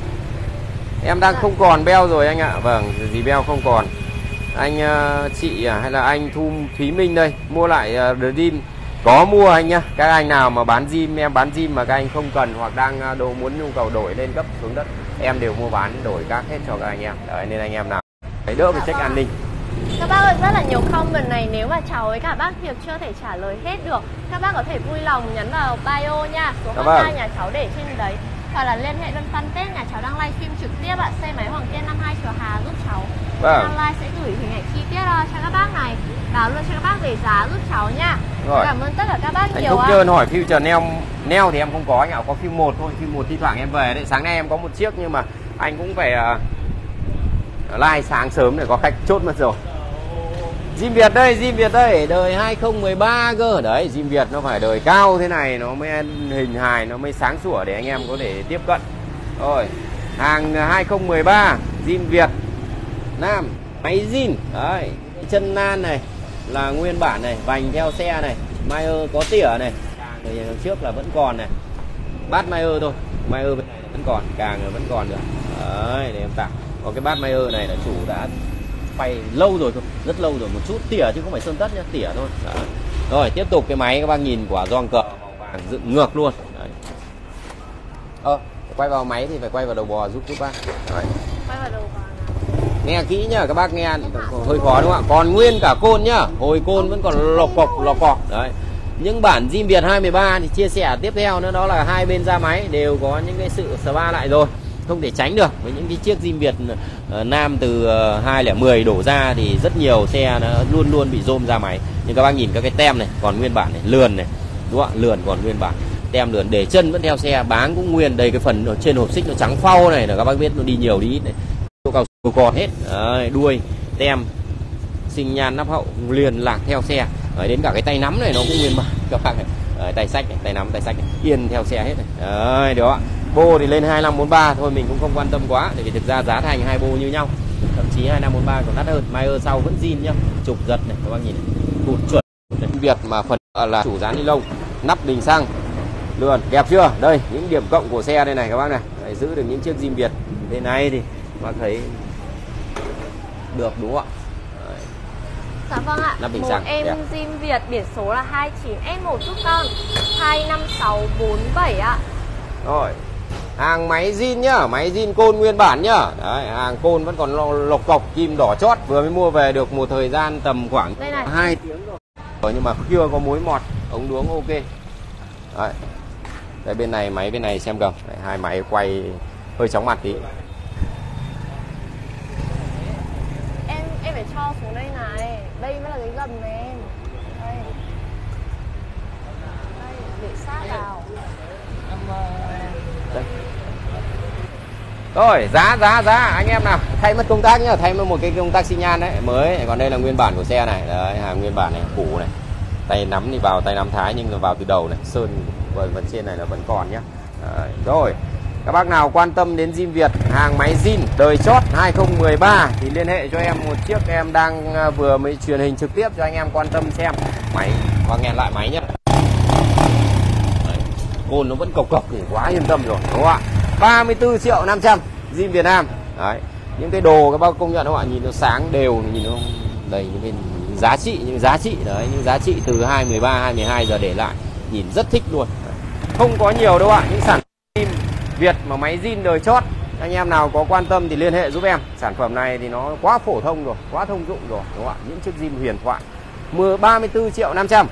em đang không còn beo rồi anh ạ. Vâng, gì beo không còn. Anh chị hay là anh Thúy Minh đây, mua lại gym. Có mua anh nhá. Các anh nào mà bán gym, em bán gym mà các anh không cần hoặc đang muốn nhu cầu đổi lên cấp xuống đất, em đều mua bán đổi các hết cho các anh em. Đấy, nên anh em nào phải đỡ phải check an ninh. Các bác ơi, rất là nhiều comment này, nếu mà cháu với cả bác Hiệp chưa thể trả lời hết được, các bác có thể vui lòng nhấn vào bio nha, số hotline nhà cháu để trên đấy, hoặc là liên hệ bên fanpage nhà cháu đang livestream trực tiếp ạ, xe máy Hoàng Kiên 52 Chùa Hà giúp cháu. Đang live sẽ gửi hình ảnh chi tiết cho các bác này, báo luôn cho các bác về giá giúp cháu nha. Rồi. Cảm ơn tất cả các bác Anh nhiều Thúc ạ. Trơn hỏi Future Neo thì em không có anh ạ, có phim 1 thôi, phim 1 thi thoảng em về đấy. Sáng nay em có một chiếc nhưng mà anh cũng phải live sáng sớm để có khách chốt mất rồi. Gym Việt đây, đời 2013 cơ. Đấy, Gym Việt nó phải đời cao thế này nó mới hình hài, nó mới sáng sủa để anh em có thể tiếp cận. Rồi, hàng 2013 Gym Việt Nam, máy zin. Đấy, chân nan này là nguyên bản này, vành theo xe này, Mayer có tỉa này. Người trước là vẫn còn này. Bát Mayer thôi, Mayer bên này vẫn còn, càng vẫn còn được. Đấy, để em tặng. Có cái bát Mayer này là chủ đã phay lâu rồi thôi, rất lâu rồi, một chút tỉa chứ không phải sơn tất nhá, tỉa thôi. Đấy. Rồi tiếp tục cái máy các bác nhìn quả gioăng cờ màu vàng dựng ngược luôn. Đấy. Quay vào máy thì phải quay vào đầu bò giúp bác. Đấy. Quay vào đầu bò nào. Nghe kỹ nhá, các bác nghe hơi khó đúng không ạ? Còn nguyên cả côn nhá, hồi côn vẫn còn lọc cọc. Đấy. Những bản Gym Việt 2013 thì chia sẻ tiếp theo nữa đó là hai bên ra máy đều có những cái sự spa lại rồi, không thể tránh được. Với những cái chiếc Gym Việt Nam từ 2010 đổ ra thì rất nhiều xe nó luôn bị rôm ra máy. Nhưng các bác nhìn các cái tem này còn nguyên bản này, lườn này, đúng không ạ? Lườn còn nguyên bản, tem lườn, để chân vẫn theo xe, báng cũng nguyên. Đây cái phần ở trên hộp xích nó trắng phau này là các bác biết nó đi nhiều đi ít này, cao su còn hết. Đấy, đuôi tem sinh nhan nắp hậu liền lạc theo xe. Đấy, đến cả cái tay nắm này nó cũng nguyên bản các bác này. Đấy, tay sách này, tay nắm tay sách này, yên theo xe hết này. Đấy, đó ạ. Bô thì lên 2543 thôi, mình cũng không quan tâm quá, tại vì thực ra giá thành hai bô như nhau, thậm chí 2543 còn đắt hơn. Mayer sau vẫn zin nhá, trục giật này các bác nhìn này, cụt chuẩn. Việt mà phần là chủ dán ni lông, nắp bình xăng, lườn đẹp chưa? Đây những điểm cộng của xe đây này các bác này. Đấy, giữ được những chiếc Gym Việt thế này thì bác thấy được đúng không ạ? Đấy. Dạ vâng ạ. Một em Gym Việt biển số là 29S1 giúp con 25647 ạ. Rồi, hàng máy zin nhá, máy zin côn nguyên bản nhá. Đấy, hàng côn vẫn còn lộc cọc, kim đỏ chót, vừa mới mua về được một thời gian tầm khoảng 2 tiếng rồi, nhưng mà chưa có mối mọt, ống đuống ok. Đấy. Đây bên này, máy bên này xem gầm. Đấy, hai máy quay hơi chóng mặt tí. Em phải cho xuống đây này, đây mới là cái gầm này em. Đây. Đây, để sát vào. Đây, Rồi giá anh em nào, thay mất công tắc nhá, thay mất một cái công tắc xi nhan đấy mới, còn đây là nguyên bản của xe này, đấy hàng nguyên bản này, cũ này, tay nắm thì vào tay nắm thái nhưng mà vào từ đầu này, sơn phần trên này là vẫn còn nhá. Đấy. Rồi các bác nào quan tâm đến zin Việt, hàng máy zin đời chót 2013 thì liên hệ cho em một chiếc, em đang vừa mới truyền hình trực tiếp cho anh em quan tâm xem máy, và nghe lại máy nhá. Côn nó vẫn cộc thì quá yên tâm rồi đúng không ạ. 34 triệu 500 zin Việt Nam. Đấy. Những cái đồ các bác công nhận không ạ, nhìn nó sáng đều, nhìn nó đầy những cái giá trị, đấy, những giá trị từ 2013 2012 giờ để lại, nhìn rất thích luôn. Không có nhiều đâu ạ, những sản phẩm Việt mà máy zin đời chót. Anh em nào có quan tâm thì liên hệ giúp em. Sản phẩm này thì nó quá phổ thông rồi, quá thông dụng rồi đúng không ạ. Những chiếc zin huyền thoại. 34 triệu 500.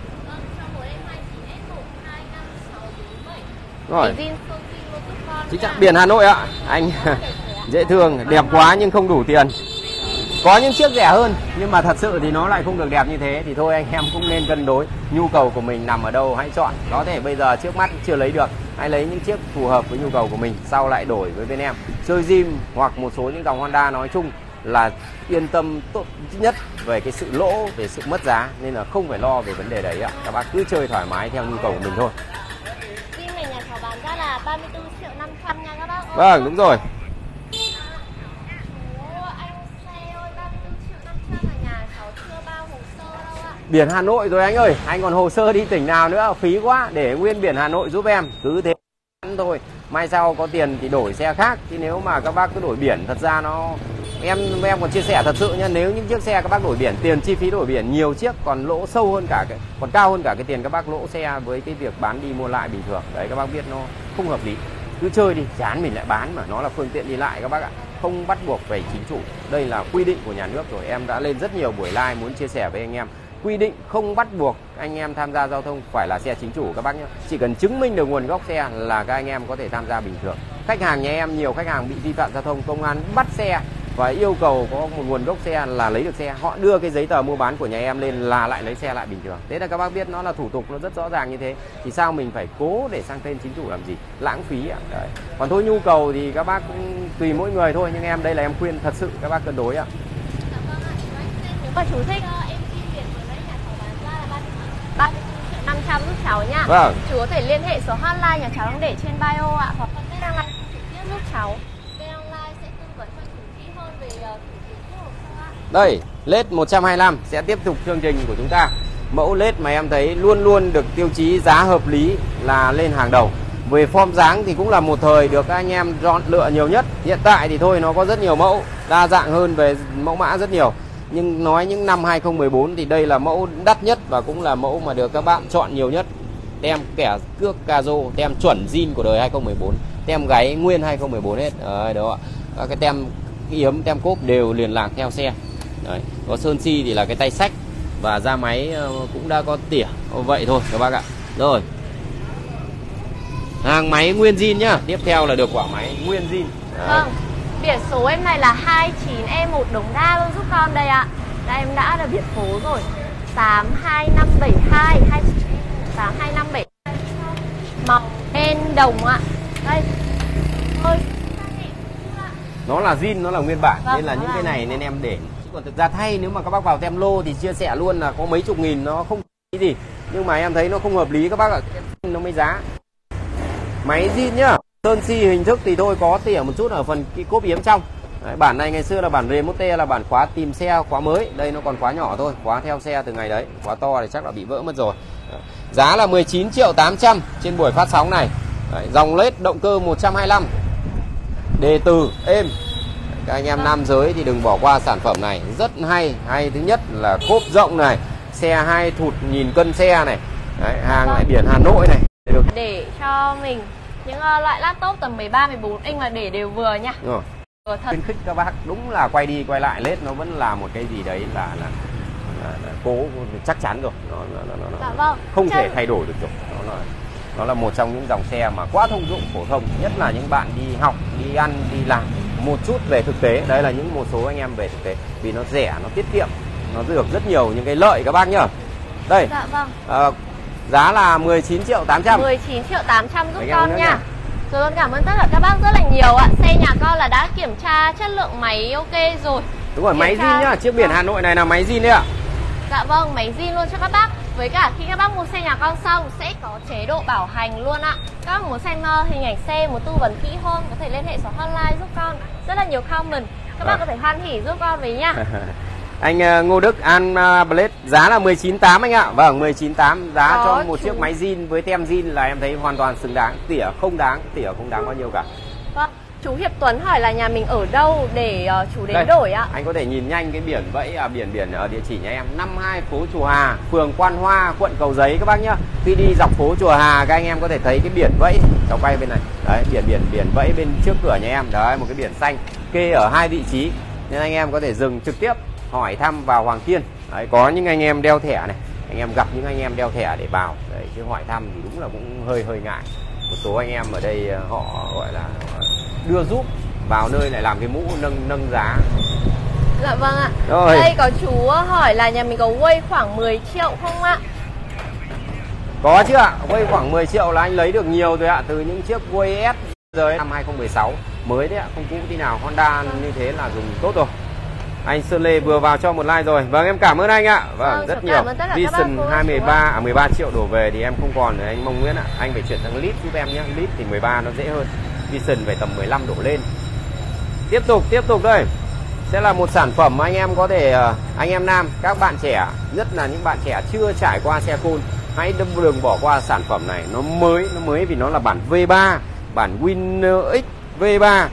Rồi. Chính xác biển Hà Nội ạ. Anh dễ thương, đẹp quá nhưng không đủ tiền. Có những chiếc rẻ hơn nhưng mà thật sự thì nó lại không được đẹp như thế, thì thôi anh em cũng nên cân đối nhu cầu của mình nằm ở đâu hãy chọn. Có thể bây giờ trước mắt chưa lấy được, hãy lấy những chiếc phù hợp với nhu cầu của mình, sau lại đổi với bên em. Chơi Zim hoặc một số những dòng Honda nói chung là yên tâm tốt nhất về cái sự lỗ, về sự mất giá, nên là không phải lo về vấn đề đấy ạ. Các bác cứ chơi thoải mái theo nhu cầu của mình thôi. Zin này nhà cháu bán ra là 34 triệu 500 nha các bác. Vâng, đúng rồi. Biển Hà Nội rồi anh ơi, anh còn hồ sơ đi tỉnh nào nữa, phí quá, để nguyên biển Hà Nội giúp em, cứ thế thôi. Mai sau có tiền thì đổi xe khác, chứ nếu mà các bác cứ đổi biển, thật ra nó em còn chia sẻ thật sự nha, nếu những chiếc xe các bác đổi biển, tiền chi phí đổi biển nhiều chiếc còn lỗ sâu hơn cả còn cao hơn cả cái tiền các bác lỗ xe với cái việc bán đi mua lại bình thường. Đấy các bác biết nó không hợp lý. Cứ chơi đi, chán mình lại bán, mà nó là phương tiện đi lại các bác ạ. Không bắt buộc về chính chủ. Đây là quy định của nhà nước rồi, em đã lên rất nhiều buổi live muốn chia sẻ với anh em. Quy định không bắt buộc anh em tham gia giao thông phải là xe chính chủ các bác nhé. Chỉ cần chứng minh được nguồn gốc xe là các anh em có thể tham gia bình thường. Khách hàng nhà em nhiều khách hàng bị vi phạm giao thông, công an bắt xe và yêu cầu có một nguồn gốc xe là lấy được xe, họ đưa cái giấy tờ mua bán của nhà em lên là lại lấy xe lại bình thường. Thế là các bác biết nó là thủ tục nó rất rõ ràng như thế, thì sao mình phải cố để sang tên chính chủ làm gì, lãng phí ạ. Đấy. Còn thôi nhu cầu thì các bác cũng tùy mỗi người thôi, nhưng em đây là em khuyên thật sự các bác cân đối ạ. Nếu mà chú thích em xin tiền của đấy nhà cháu bán ra là 34 triệu 500 giúp cháu nha. Vâng. Chú có thể liên hệ số hotline nhà cháu đang để trên bio ạ, hoặc bên online trực tiếp giúp cháu. Bên online sẽ tư vấn cho chú kỹ hơn về thủ tục hồ sơ ạ. Đây, LED 125 sẽ tiếp tục chương trình của chúng ta. Mẫu LED mà em thấy luôn luôn được tiêu chí giá hợp lý là lên hàng đầu. Về form dáng thì cũng là một thời được các anh em chọn lựa nhiều nhất. Hiện tại thì thôi nó có rất nhiều mẫu, đa dạng hơn về mẫu mã rất nhiều. Nhưng nói những năm 2014 thì đây là mẫu đắt nhất và cũng là mẫu mà được các bạn chọn nhiều nhất. Tem kẻ cước Cazo, tem chuẩn zin của đời 2014, tem gáy nguyên 2014 hết. Đấy, đó ạ. Các cái tem yếm, tem cốp đều liền lạc theo xe. Đấy. Có sơn xi thì là cái tay sách và da máy cũng đã có tỉa vậy thôi các bác ạ. Rồi. Hàng máy nguyên zin nhá. Tiếp theo là được quả máy nguyên zin. Vâng. Biển số em này là 29E1 Đống Đa luôn giúp con đây ạ. Đây em đã là biển phố rồi. 82572 82572. Màu đen đồng ạ. Đây. Ôi. Nó là zin, nó là nguyên bản. Vâng, nên là những cái này nên em để. Chứ còn thực ra thay nếu mà các bác vào tem lô thì chia sẻ luôn là có mấy chục nghìn, nó không cái gì. Nhưng mà em thấy nó không hợp lý các bác ạ. Nó mới giá. Máy zin nhá. Sơn xi hình thức thì thôi có tỉa một chút ở phần cái cốp yếm trong. Đấy, bản này ngày xưa là bản remote, là bản khóa tìm xe, khóa mới. Đây nó còn khóa nhỏ thôi, khóa theo xe từ ngày đấy. Khóa to thì chắc là bị vỡ mất rồi. Đấy. Giá là 19 triệu 800 trên buổi phát sóng này. Đấy, dòng led động cơ 125. Đề từ êm. Các anh em nam giới thì đừng bỏ qua sản phẩm này, rất hay. Hay thứ nhất là cốp rộng này, xe 2 thụt nhìn cân xe này. Đấy, hàng lại biển Hà Nội này. Để cho mình những loại laptop tầm 13, 14 inch mà để đều vừa nha. Vừa thật. Khuyến khích các bác, đúng là quay đi quay lại led nó vẫn là một cái gì đấy là cố chắc chắn rồi. Dạ vâng. Không thể thay đổi được rồi. Nó là một trong những dòng xe mà quá thông dụng, phổ thông, nhất là những bạn đi học, đi ăn, đi làm một chút về thực tế. Đây là những một số anh em về thực tế, vì nó rẻ, nó tiết kiệm, nó được rất nhiều những cái lợi các bác nhá. Đây. Dạ vâng. Giá là 19 triệu 800. 19 triệu 800 giúp con nha. Rồi con cảm ơn tất cả các bác rất là nhiều ạ. Xe nhà con là đã kiểm tra chất lượng máy ok rồi. Đúng rồi, máy zin nhá, chiếc biển Hà Nội này là máy zin đấy ạ. Dạ vâng, máy zin luôn cho các bác. Với cả khi các bác mua xe nhà con xong sẽ có chế độ bảo hành luôn ạ. Các bác muốn xem hình ảnh xe, muốn tư vấn kỹ hơn có thể liên hệ số hotline giúp con. Rất là nhiều comment. Các bác có thể hoan hỉ giúp con với nha. Anh Ngô Đức An Blade giá là 19.8 anh ạ. Vâng, 19.8 giá Có cho một chiếc máy zin với tem zin là em thấy hoàn toàn xứng đáng. Tỉa không đáng bao nhiêu cả. Vâng, chú Hiệp Tuấn hỏi là nhà mình ở đâu để chú đến Đây, đổi ạ. anh có thể nhìn nhanh cái biển vẫy biển ở địa chỉ nhà em 52 phố Chùa Hà, phường Quan Hoa, quận Cầu Giấy các bác nhá. Khi đi dọc phố Chùa Hà các anh em có thể thấy cái biển vẫy. Cháu quay bên này. Đấy, biển vẫy bên trước cửa nhà em. Đấy, một cái biển xanh kê ở hai vị trí. Nên anh em có thể dừng trực tiếp hỏi thăm vào Hoàng Kiên. Đấy, có những anh em đeo thẻ này, anh em gặp những anh em đeo thẻ để vào. Đấy, chứ hỏi thăm thì đúng là cũng hơi ngại. Một số anh em ở đây họ gọi là đưa giúp vào nơi lại làm cái mũ nâng giá. Dạ vâng ạ. Rồi. Đây có chú hỏi là nhà mình có Way khoảng 10 triệu không ạ? Có chứ ạ, Way khoảng 10 triệu là anh lấy được nhiều rồi ạ. Từ những chiếc Way S rồi năm 2016 mới đấy ạ, không cũ tí nào. Honda như thế là dùng tốt rồi. Anh Sơn Lê vừa vào cho một like rồi. Vâng, em cảm ơn anh ạ. Vâng, rất nhiều. Vision 13 triệu đổ về thì em không còn. Anh mong Nguyễn ạ, anh phải chuyển sang Lead giúp em nhé. Lead thì 13 nó dễ hơn. Vision phải tầm 15 đổ lên. Tiếp tục đây. Sẽ là một sản phẩm anh em có thể, anh em nam, các bạn trẻ, nhất là những bạn trẻ chưa trải qua xe Côn, hãy đừng bỏ qua sản phẩm này. Nó mới vì nó là bản V3, bản Winner X V3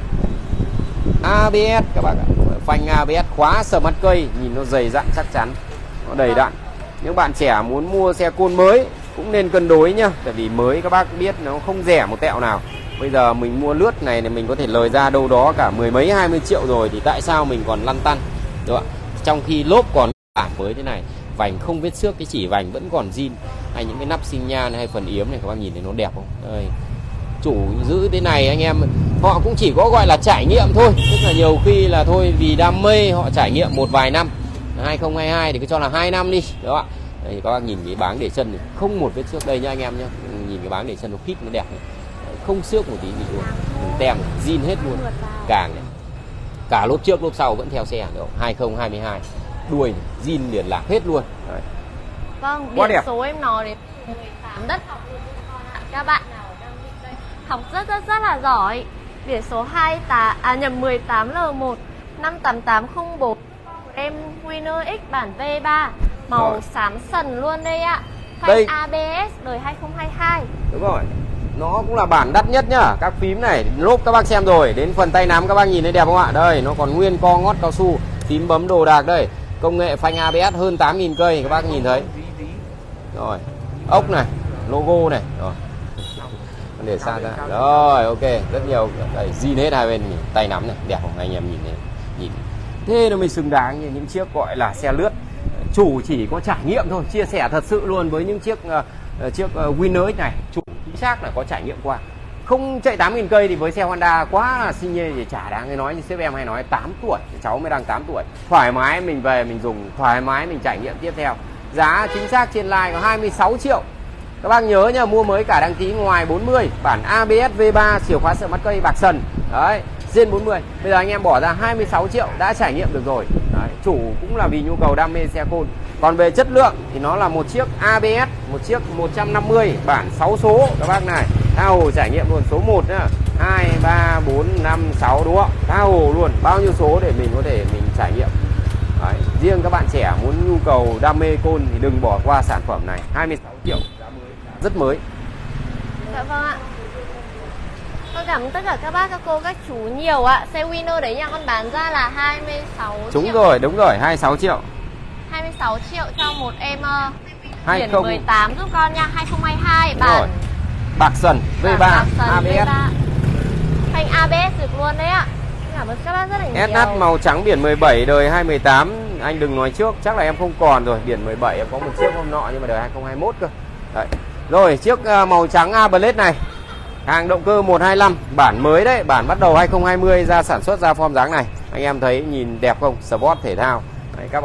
ABS các bạn ạ. Phanh ABS, khóa sờ mắt cây, nhìn nó dày dặn chắc chắn, nó đầy đặn. Những bạn trẻ muốn mua xe Côn mới cũng nên cân đối nhá, tại vì mới các bác biết nó không rẻ một tẹo nào. Bây giờ mình mua lướt này thì mình có thể lời ra đâu đó cả 10 mấy 20 triệu rồi, thì tại sao mình còn lăn tăn, đúng không ạ? Trong khi lốp còn bản mới thế này, vành không vết xước, cái chỉ vành vẫn còn zin, hay những cái nắp xi nhan hay phần yếm này các bác nhìn thấy nó đẹp không? Đây, chủ giữ thế này anh em họ cũng chỉ có gọi là trải nghiệm thôi, tức là nhiều khi là thôi vì đam mê họ trải nghiệm một vài năm. 2022 thì cứ cho là 2 năm đi, đúng không ạ? Đây các bác nhìn cái báng để chân này, không một vết xước đây nha anh em nhé. Nhìn cái báng để chân nó khít, nó đẹp này, không xước một tí gì luôn, tem zin hết luôn, càng này, cả lốp trước lốp sau vẫn theo xe được. 2022 đuôi zin liền lạc hết luôn. Đấy. Vâng, Quá biển đẹp. số em nói đến 18 đất học luôn các bạn nào đang định đây học rất là giỏi. Biển số 18L1 58804 em Winner X bản V3 màu Rồi. xám sần luôn đây ạ. Đây. Phanh ABS đời 2022. Đúng rồi, nó cũng là bản đắt nhất nhá. Các phím này, lốp các bác xem rồi. Đến phần tay nắm các bác nhìn thấy đẹp không ạ? Đây, nó còn nguyên co ngót cao su, phím bấm đồ đạc đây. Công nghệ phanh ABS hơn 8.000 cây các bác nhìn thấy. Rồi, ốc này, logo này. Rồi, để xa ra. Rồi, ok, rất nhiều. Đây, zin hết hai bên, tay nắm này, đẹp không? Anh em nhìn thấy. Nhìn thế nó mới xứng đáng như những chiếc gọi là xe lướt. Chủ chỉ có trải nghiệm thôi, chia sẻ thật sự luôn với những chiếc Winner X này. Chủ chính xác là có trải nghiệm qua. Không chạy 8.000 cây thì với xe Honda quá là xi nhê thì chả đáng. Người nói như sếp em hay nói 8 tuổi, cháu mới đang 8 tuổi. Thoải mái mình về mình dùng, thoải mái mình trải nghiệm tiếp theo. Giá chính xác trên live có 26 triệu. Các bác nhớ nha, mua mới cả đăng ký ngoài 40, bản ABS V3, chìa khóa sợ mắt cây bạc sần. Đấy, trên 40. Bây giờ anh em bỏ ra 26 triệu đã trải nghiệm được rồi. Đấy, chủ cũng là vì nhu cầu đam mê xe Côn. Còn về chất lượng thì nó là một chiếc ABS, một chiếc 150 bản 6 số các bác này. Tha hồ trải nghiệm luôn, số 1 nữa. 2 3 4 5 6 đúng không? Tha hồ luôn, bao nhiêu số để mình có thể mình trải nghiệm. Đấy, riêng các bạn trẻ muốn nhu cầu đam mê Côn thì đừng bỏ qua sản phẩm này, 26 triệu. Rất mới. Dạ vâng ạ. Con cảm ơn tất cả các bác, các cô, các chú nhiều ạ. Xe Winner đấy nhà con bán ra là 26 triệu. Đúng rồi, 26 triệu. 26 triệu cho một em biển 20 18 giúp con nha, 2022 Đúng rồi. bản Bạc sần V3 bạc sần ABS. V3. Phanh ABS được luôn đấy ạ. Cảm ơn các bác rất là nhiều. SH màu trắng biển 17 đời 2018. Anh đừng nói trước, chắc là em không còn rồi. Biển 17 em có một chiếc hôm nọ nhưng mà đời 2021 cơ. Đấy. Rồi, chiếc màu trắng A Blade này, hàng động cơ 125, bản mới đấy, bản bắt đầu 2020 ra sản xuất ra form dáng này. Anh em thấy nhìn đẹp không? Sport thể thao. Đấy, các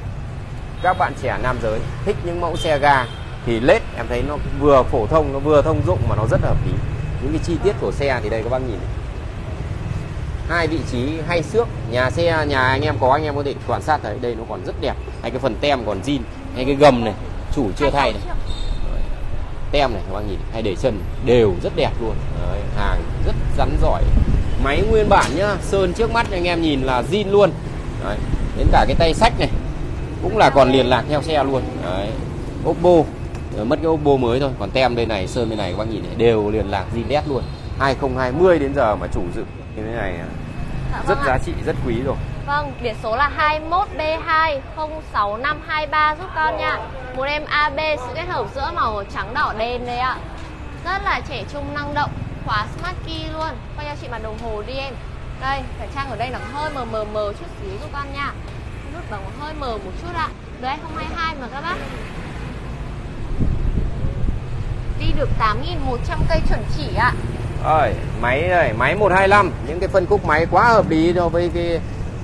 bạn trẻ nam giới thích những mẫu xe ga thì Blade em thấy nó vừa phổ thông, nó vừa thông dụng mà nó rất hợp lý. những cái chi tiết của xe thì đây các bác nhìn này. Hai vị trí hay xước, nhà xe nhà anh em có thể quan sát thấy đây nó còn rất đẹp. Hay cái phần tem còn zin, hay cái gầm này chủ chưa thay này, tem này các bác nhìn, hay để chân đều rất đẹp luôn. Đấy, hàng rất rắn giỏi, máy nguyên bản nhá, sơn trước mắt anh em nhìn là zin luôn. Đấy, đến cả cái tay sách này cũng là còn liền lạc theo xe luôn. Đấy, Oppo mất cái Oppo mới thôi, còn tem bên này, sơn bên này các bác nhìn này, đều liền lạc zin đét luôn. 2020 đến giờ mà chủ dựng như thế này rất giá trị, rất quý rồi. Vâng, biển số là 21B2 06523 giúp con nha. Một em AB sự kết hợp giữa màu trắng đỏ đen đấy ạ. Rất là trẻ trung năng động, khóa Smart Key luôn. Quay cho chị mặt đồng hồ đi em. Đây, phải trang ở đây là hơi mờ chút xíu giúp con nha. Nút bằng hơi mờ một chút ạ. Đời 2022 mà các bác. Đi được 8.100 cây chuẩn chỉ ạ. Rồi, máy này, máy 125, những cái phân khúc máy quá hợp lý đối với cái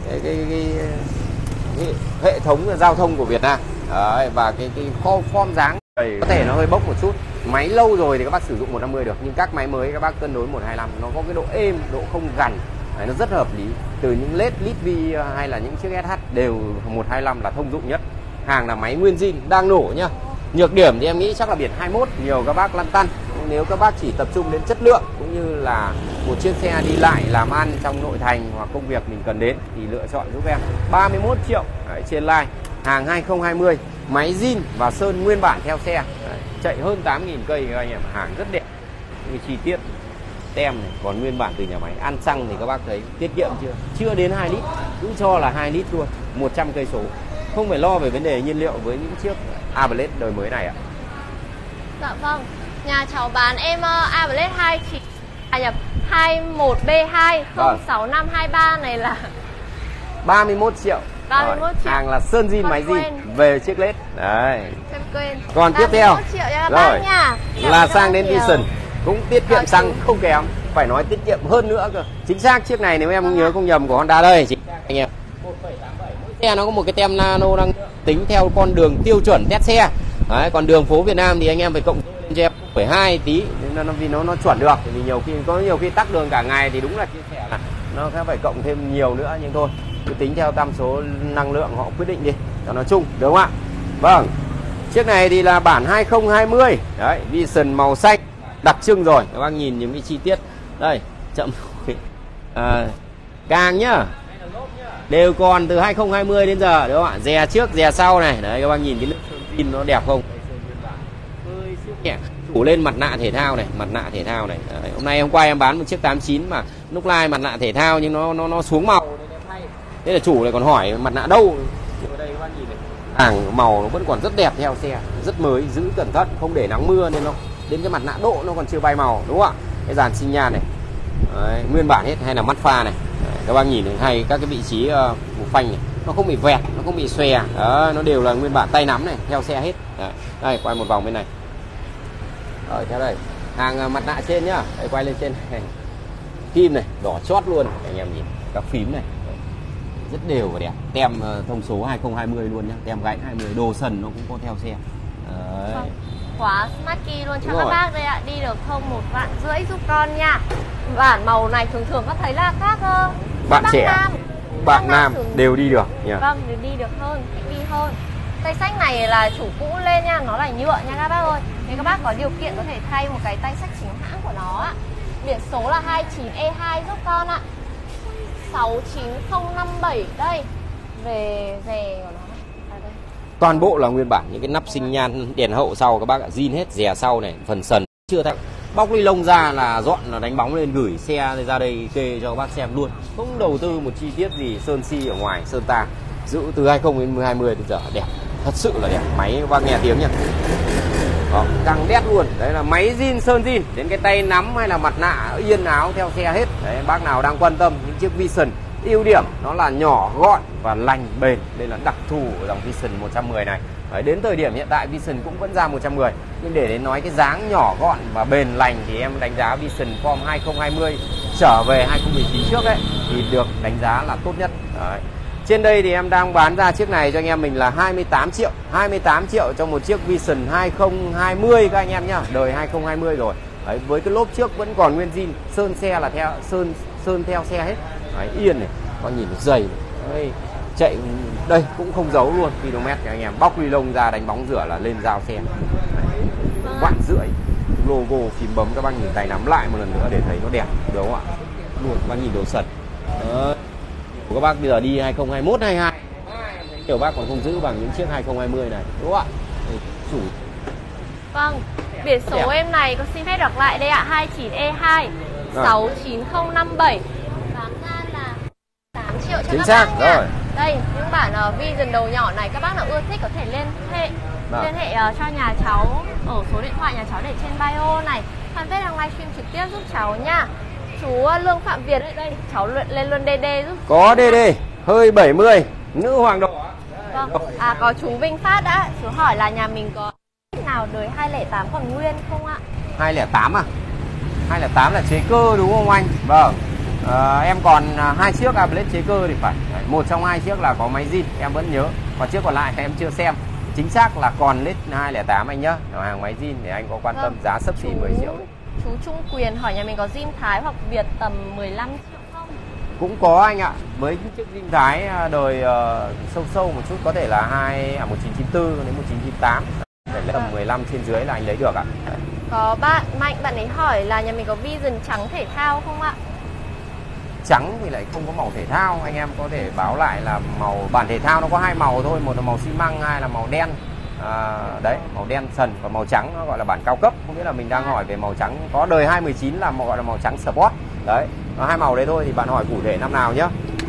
hệ thống giao thông của Việt Nam. Đấy, và cái form dáng có thể nó hơi bốc một chút. Máy lâu rồi thì các bác sử dụng 150 được, nhưng các máy mới các bác cân đối 125, nó có cái độ êm, độ không gằn. Đấy, nó rất hợp lý. Từ những LED V hay là những chiếc SH đều 125 là thông dụng nhất. Hàng là máy nguyên zin đang nổ nhá. Nhược điểm thì em nghĩ chắc là biển 21 nhiều các bác lăn tăn. Nếu các bác chỉ tập trung đến chất lượng cũng như là một chiếc xe đi lại làm ăn trong nội thành hoặc công việc mình cần đến thì lựa chọn giúp em 31 triệu đấy, trên line. Hàng 2020, máy zin và sơn nguyên bản theo xe. Đấy, chạy hơn 8.000 cây các anh em, hàng rất đẹp. Những chi tiết tem này còn nguyên bản từ nhà máy. Ăn xăng thì các bác thấy tiết kiệm chưa? Chưa đến 2 lít, cứ cho là 2 lít luôn, 100 cây số. Không phải lo về vấn đề nhiên liệu với những chiếc Ablade đời mới này ạ. Dạ vâng. Nhà cháu bán em Ablade 21B2 06523 này là 31 triệu. 31 triệu. Hàng là sơn zin máy zin về chiếc led. Đấy. Em quên. Còn tiếp theo triệu nha các bác nha. là sang đến Vision, cũng tiết kiệm xăng không kém, phải nói tiết kiệm hơn nữa cơ. Chính xác chiếc này nếu em không nhớ không nhầm của Honda đây chị anh em. 1,87. Xe nó có một cái tem nano đang tính theo con đường tiêu chuẩn test xe. Đấy, còn đường phố Việt Nam thì anh em phải cộng cho em 1,2 tí vì nó chuẩn được. Vì nhiều khi tắc đường cả ngày thì đúng là chia sẻ là nó sẽ phải cộng thêm nhiều nữa, nhưng thôi cứ tính theo tham số năng lượng họ quyết định đi cho nó chung, đúng không ạ? Vâng, chiếc này thì là bản 2020 đấy, Vision màu xanh đặc trưng rồi. Các bác nhìn những cái chi tiết đây, chậm càng nhá, đều còn từ 2020 đến giờ, đúng không ạ? Dè trước dè sau này, đấy các bác nhìn cái lớp sơn zin nó đẹp không? Nhẹ. Phủ lên mặt nạ thể thao này, mặt nạ thể thao này. Đấy, hôm qua em bán một chiếc 89 mà lúc lai mặt nạ thể thao nhưng nó xuống màu. Thế là chủ lại còn hỏi mặt nạ đâu. Ở đây các bác nhìn này, hàng màu nó vẫn còn rất đẹp theo xe, rất mới, giữ cẩn thận, không để nắng mưa nên nó đến cái mặt nạ độ nó còn chưa bay màu, đúng không ạ? Cái dàn xi nhan này, đấy, nguyên bản hết, hay là mắt pha này. Đấy, các bác nhìn này, hay các cái vị trí phủ phanh này, nó không bị vẹt, nó không bị xòe, đó, nó đều là nguyên bản tay nắm này, theo xe hết. Đấy, đây quay một vòng bên này. Rồi theo đây, hàng mặt nạ trên nhá, đây quay lên trên này. Kim này, đỏ chót luôn, anh em nhìn, các phím này rất đều và đẹp. Tem thông số 2020 luôn nhá, tem gãy 20, đồ sần nó cũng có theo xe. Đấy. Khóa Smart Key luôn cho các bác đây ạ, đi được không 1,5 vạn giúp con nha. Bản màu này thường có thấy là các bạn trẻ, bạn nam đều đi được nhỉ? Vâng, đều đi được hơn, thích đi hơn. Tay sách này là chủ cũ lên nha, nó là nhựa nha các bác ơi. Nếu các bác có điều kiện có thể thay một cái tay sách chính hãng của nó ạ. Biển số là 29E2 giúp con ạ. 69057 đây. Về rè của nó. Đây. Toàn bộ là nguyên bản, những cái nắp sinh nhan đèn hậu sau các bác ạ, zin hết, rè sau này, phần sần chưa thay. Bóc ly lông ra là dọn, là đánh bóng lên, gửi xe ra đây kê cho các bác xem luôn. Không đầu tư một chi tiết gì, sơn si ở ngoài, sơn ta. Giữ từ 2020 đến giờ đẹp, thật sự là đẹp. Máy các bác nghe tiếng nhá. Đó, căng đét luôn. Đấy là máy zin, sơn zin, đến cái tay nắm hay là mặt nạ yên áo theo xe hết. Đấy, bác nào đang quan tâm những chiếc Vision, ưu điểm nó là nhỏ, gọn và lành, bền. Đây là đặc thù của dòng Vision 110 này. Đấy, đến thời điểm hiện tại Vision cũng vẫn ra 110, nhưng để đến nói cái dáng nhỏ gọn và bền lành thì em đánh giá Vision Form 2020 trở về 2019 trước ấy thì được đánh giá là tốt nhất. Đấy. Trên đây thì em đang bán ra chiếc này cho anh em mình là 28 triệu. 28 triệu cho một chiếc Vision 2020 các anh em nhá, đời 2020 rồi. Đấy, với cái lốp trước vẫn còn nguyên zin, sơn xe là theo sơn theo xe hết. Đấy, yên này, con nhìn nó dày này. Đấy, chạy đây cũng không giấu luôn km cho anh em, bóc ni lông ra đánh bóng rửa là lên giao xe. Vạn rưỡi, logo phím bấm các bác nhìn tay nắm lại một lần nữa để thấy nó đẹp, đúng không ạ? Luôn các bác nhìn đồ sật. Các bác bây giờ đi 2021 22 nhiều bác còn không giữ bằng những chiếc 2020 này, đúng không ạ? Chủ. Vâng, biển số đẹp. em này con xin phép đọc lại đây ạ, 29E2 69057. Bán ra là 8 triệu cho Chính các xác, bác nha. rồi. Đây, những bản Vision đầu nhỏ này các bác nào ưa thích có thể liên hệ cho nhà cháu ở số điện thoại nhà cháu để trên bio này. Fanpage đang livestream trực tiếp giúp cháu nha. Chú Lương Phạm Việt đây, cháu lên luôn DD giúp. Có DD hơi 70, nữ hoàng đỏ. Vâng, có chú Vinh Phát đã, chú hỏi là nhà mình có nào đời 208 còn nguyên không ạ? 208 à? 208 là chế cơ đúng không anh? Vâng. Em còn 2 chiếc Ablet chế cơ thì phải. Đấy, một trong 2 chiếc là có máy zin, em vẫn nhớ. Còn chiếc còn lại thì em chưa xem. Chính xác là còn lít 208 anh nhá. Hàng máy zin để anh có quan tâm, giá xấp xỉ 10 triệu. Chú Trung Quyền hỏi nhà mình có zin Thái hoặc Việt tầm 15 triệu không? Cũng có anh ạ. Với những chiếc zin Thái đời sâu một chút có thể là 1994 đến 1998. Phải lấy tầm 15 trên dưới là anh lấy được ạ. Đấy. Có bạn Mạnh, bạn ấy hỏi là nhà mình có Vision trắng thể thao không ạ? Trắng thì lại không có màu thể thao, anh em có thể báo lại là màu bản thể thao nó có 2 màu thôi, một là màu xi măng, 2 là màu đen. Đấy, màu đen sần và màu trắng nó gọi là bản cao cấp. Không biết là mình đang hỏi về màu trắng có đời 2019 là gọi là màu trắng Sport. Đấy, nó 2 màu đấy thôi thì bạn hỏi cụ thể năm nào nhá.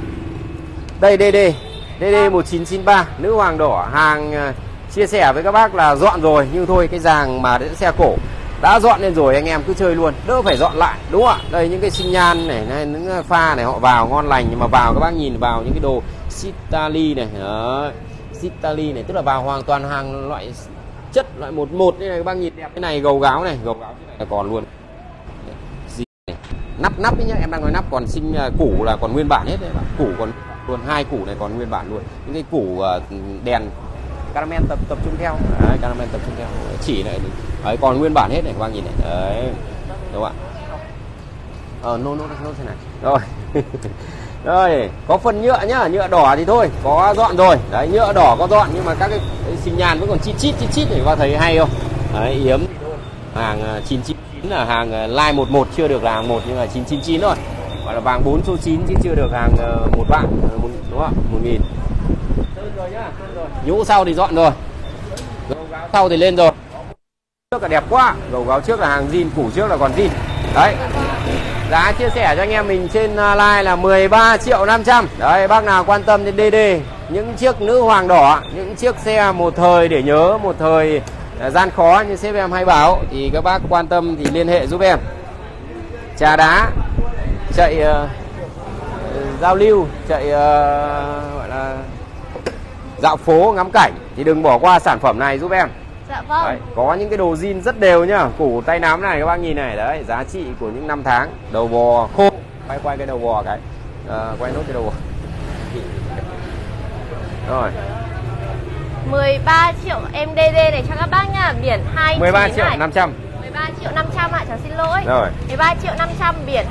Đây DD 1993 nữ hoàng đỏ, hàng chia sẻ với các bác là dọn rồi nhưng thôi cái dàng mà xe cổ đã dọn lên rồi anh em cứ chơi luôn, đỡ phải dọn lại, đúng không ạ? Đây những cái sinh nhan này, những pha này họ vào ngon lành, nhưng mà vào các bác nhìn vào những cái đồ Sitali này, đó. Sitali này tức là vào hoàn toàn hàng loại chất loại 11 như này, các bác nhìn đẹp. Cái này gầu gáo này là còn luôn. Nắp ấy nhá, em đang nói nắp, còn củ là còn nguyên bản hết đấy, củ còn luôn, 2 củ này còn nguyên bản luôn. Những cái củ đèn caramel tập trung theo, đấy, caramel tập trung theo chỉ này đấy, còn nguyên bản hết này các bác nhìn này, đấy, đúng không ạ? Nô thế này rồi. Rồi có phần nhựa nhá, nhựa đỏ thì thôi có dọn rồi đấy, nhựa đỏ có dọn nhưng mà các cái sinh nhàn vẫn còn chít này, các bác thấy hay không? Đấy, yếm hàng 999 là hàng line 11 chưa được là hàng 1 nhưng mà 999 rồi, gọi là vàng 4 số 9 chứ chưa được hàng 1 vạn, đúng không? 1000. Sơn rồi nhá, sơn rồi. Nhũ sau thì dọn rồi. Gầu gáo sau thì lên rồi. Trước là đẹp quá, gầu gáo trước là hàng zin, củ trước là còn zin. Đấy. Giá chia sẻ cho anh em mình trên live là 13.500.000. Đấy, bác nào quan tâm đến DD, những chiếc nữ hoàng đỏ, những chiếc xe một thời để nhớ, một thời gian khó như sếp em hay bảo thì các bác quan tâm thì liên hệ giúp em. Trà đá, chạy giao lưu, chạy gọi là dạo phố ngắm cảnh thì đừng bỏ qua sản phẩm này giúp em. Dạ vâng. Đấy, có những cái đồ zin rất đều nhá, củ tay nắm này các bác nhìn này, đấy, giá trị của những năm tháng, đầu bò khô, quay cái đầu bò cái, quay nốt cái đầu bò. Rồi. 13 triệu em DD này cho các bác nha, biển 29 13.500.000. 13.500.000 ạ, cháu xin lỗi. Rồi. 13.500.000 biển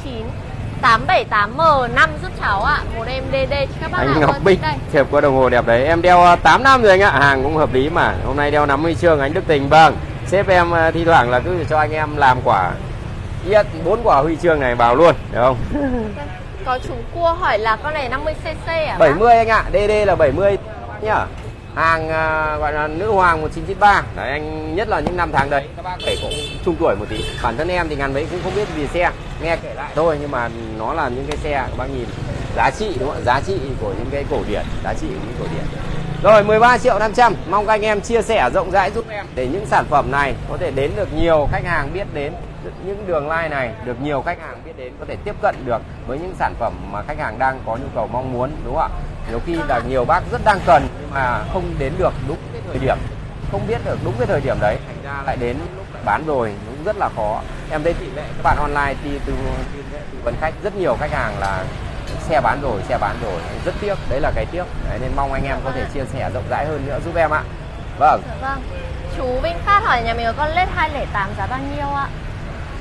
29878M5 giúp cháu ạ. Một em DD cho các bác. Anh Ngọc Bích, thiệp có đồng hồ đẹp đấy. Em đeo 8 năm rồi anh ạ, hàng cũng hợp lý mà. Hôm nay đeo 5 huy chương anh Đức Tình. Vâng, sếp em thi thoảng là cứ cho anh em làm quả 4 quả huy chương này vào luôn, được không? Có chú Cua hỏi là con này 50cc à? 70 anh ạ, DD là 70 nhá. Hàng gọi là nữ hoàng 1993. Đấy, anh nhất là những năm tháng đấy các bác phải cũng trung tuổi một tí. Bản thân em thì ngàn mấy cũng không biết gì xe, nghe kể lại thôi, nhưng mà nó là những cái xe các bác nhìn giá trị, đúng không ạ? Giá trị của những cái cổ điển, giá trị của những cổ điển. Rồi 13.500.000, mong các anh em chia sẻ rộng rãi giúp em để những sản phẩm này có thể đến được nhiều khách hàng biết đến, những đường line này được nhiều khách hàng biết đến, có thể tiếp cận được với những sản phẩm mà khách hàng đang có nhu cầu mong muốn, đúng không ạ? Nhiều khi là nhiều bác rất đang cần nhưng mà không đến được đúng cái thời điểm, không biết được đúng cái thời điểm đấy, thành ra lại đến lúc lại bán rồi, cũng rất là khó. Em thấy tỷ lệ các bạn online tư vấn khách, rất nhiều khách hàng là xe bán rồi, rất tiếc, đấy là cái tiếc. Đấy, nên mong anh em có thể chia sẻ rộng rãi hơn nữa giúp em ạ. Vâng. Vâng. Chú Vinh Phát hỏi nhà mình có con LED 208 giá bao nhiêu ạ?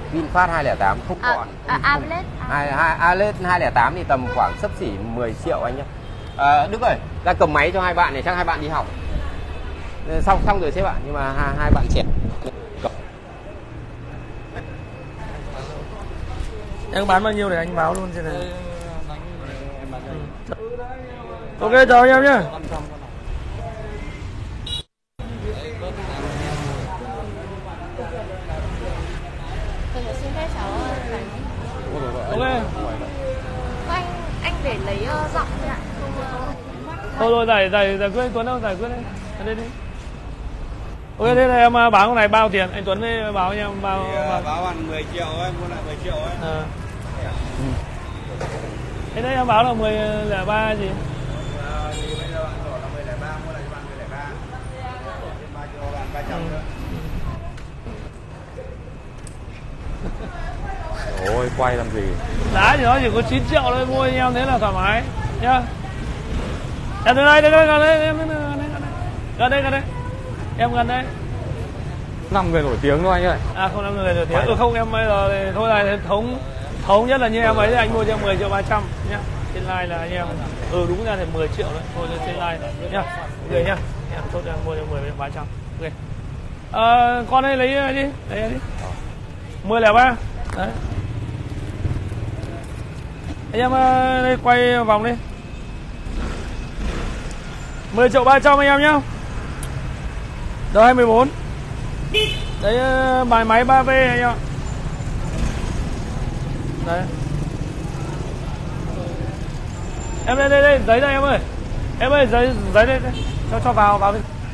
VinFast 208 không còn. Average. Alet 208 thì tầm khoảng xấp xỉ 10 triệu anh nhé. Đức ơi, ra cầm máy cho hai bạn này, chắc hai bạn đi học. Xong rồi sếp ạ, nhưng mà hai bạn trẻ. Em bán bao nhiêu để anh báo luôn trên này. Ok, chào anh em nhé. Xin phép cháu Ok. anh để lấy giọng ạ. Thôi rồi giải quyết anh Tuấn đâu, giải quyết đi. Ở đây đi. Ok, thế này em báo con này bao tiền? Anh Tuấn đi báo anh em bao. Báo bằng 10 triệu ấy, mua lại 10 triệu ấy. Thế đấy em báo là 1003 gì? Thì bây giờ bạn đổ là 1003, mua lại cho bạn 1003. Thêm 3 triệu bạn 300 nữa. Ôi, quay làm gì? Giá thì nó chỉ có 9 triệu thôi, mua anh em thế là thoải mái nhá. Em từ đây, gần đây, em gần đây. Em gần đây. 5 người nổi tiếng thôi anh ơi. Không 5 người nổi tiếng. Không em bây giờ thì thôi là thống nhất là như em ấy thì anh mua cho 10 triệu 300 nhá. Trên live là anh em đúng ra thì 10 triệu đấy, thôi trên live nhá. Người nhá. Em chốt cho em mua cho 10 triệu 300. Ok. Con đây lấy đi, lấy đi. 1003. Đấy. Anh em đây quay vòng đi. 10 triệu 300 anh em nhá. Đầu 24. Đấy bài máy 3V anh em ạ. Đấy. Em đây giấy đây em ơi. Em ơi giấy đây. Cho vào đi.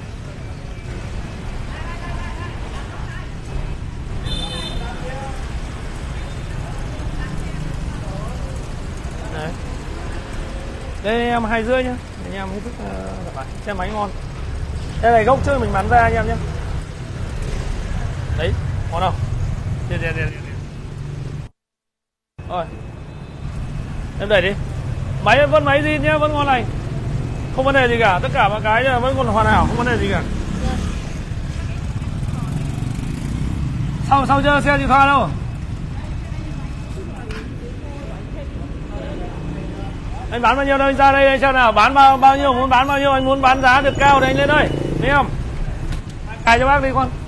Đấy. Đây em 2,5 nhá. Anh em thích xe máy ngon. Đây này gốc trước mình bán ra anh em nhé. Đấy, ngon không? Đi. Rồi. Em đẩy đi. Máy vẫn máy zin nhé, vẫn ngon lành. Không vấn đề gì cả, tất cả mọi cái vẫn còn hoàn hảo, không vấn đề gì cả. Sau chưa xe chị Thoa đâu. Anh bán bao nhiêu đâu, anh ra đây xem nào, bán bao nhiêu, muốn bán bao nhiêu, anh muốn bán giá được cao thì anh lên đây, thấy không? Cài cho bác đi con.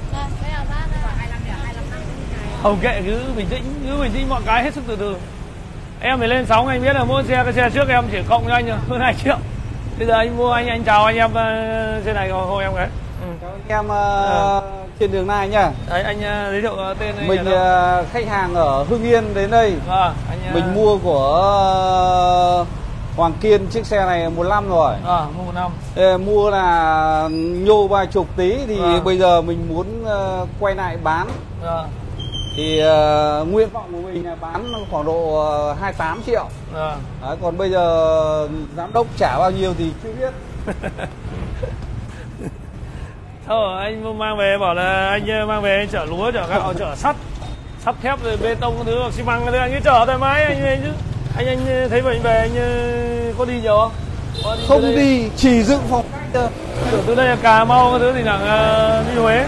Không kệ, cứ bình tĩnh mọi cái hết sức từ từ. Em phải lên sóng, anh biết là mua cái xe trước em chỉ cộng cho anh hơn 2 triệu. Bây giờ anh mua anh chào anh em trên này hồi em cái. Chào anh em trên đường này nhá. Đấy anh giới thiệu tên anh. Mình khách hàng ở Hưng Yên đến đây. Mình mua của Hoàng Kiên chiếc xe này 1 năm rồi. Mua 1 năm. Mua là nhô 30 tí thì bây giờ mình muốn quay lại bán. Thì nguyện vọng của mình là bán khoảng độ 28 triệu. Đấy, còn bây giờ giám đốc trả bao nhiêu thì chưa biết. Thôi anh mang về bảo là anh mang về anh chở lúa, chở gạo, chở sắt thép rồi bê tông thứ hoặc xi măng thứ anh cứ chở thoải mái anh về chứ. Anh thấy vậy anh về anh có đi nhiều không? Không đi, chỉ dựng phòng khách thôi. Từ đây là Cà Mau cái thứ thì là đi Huế.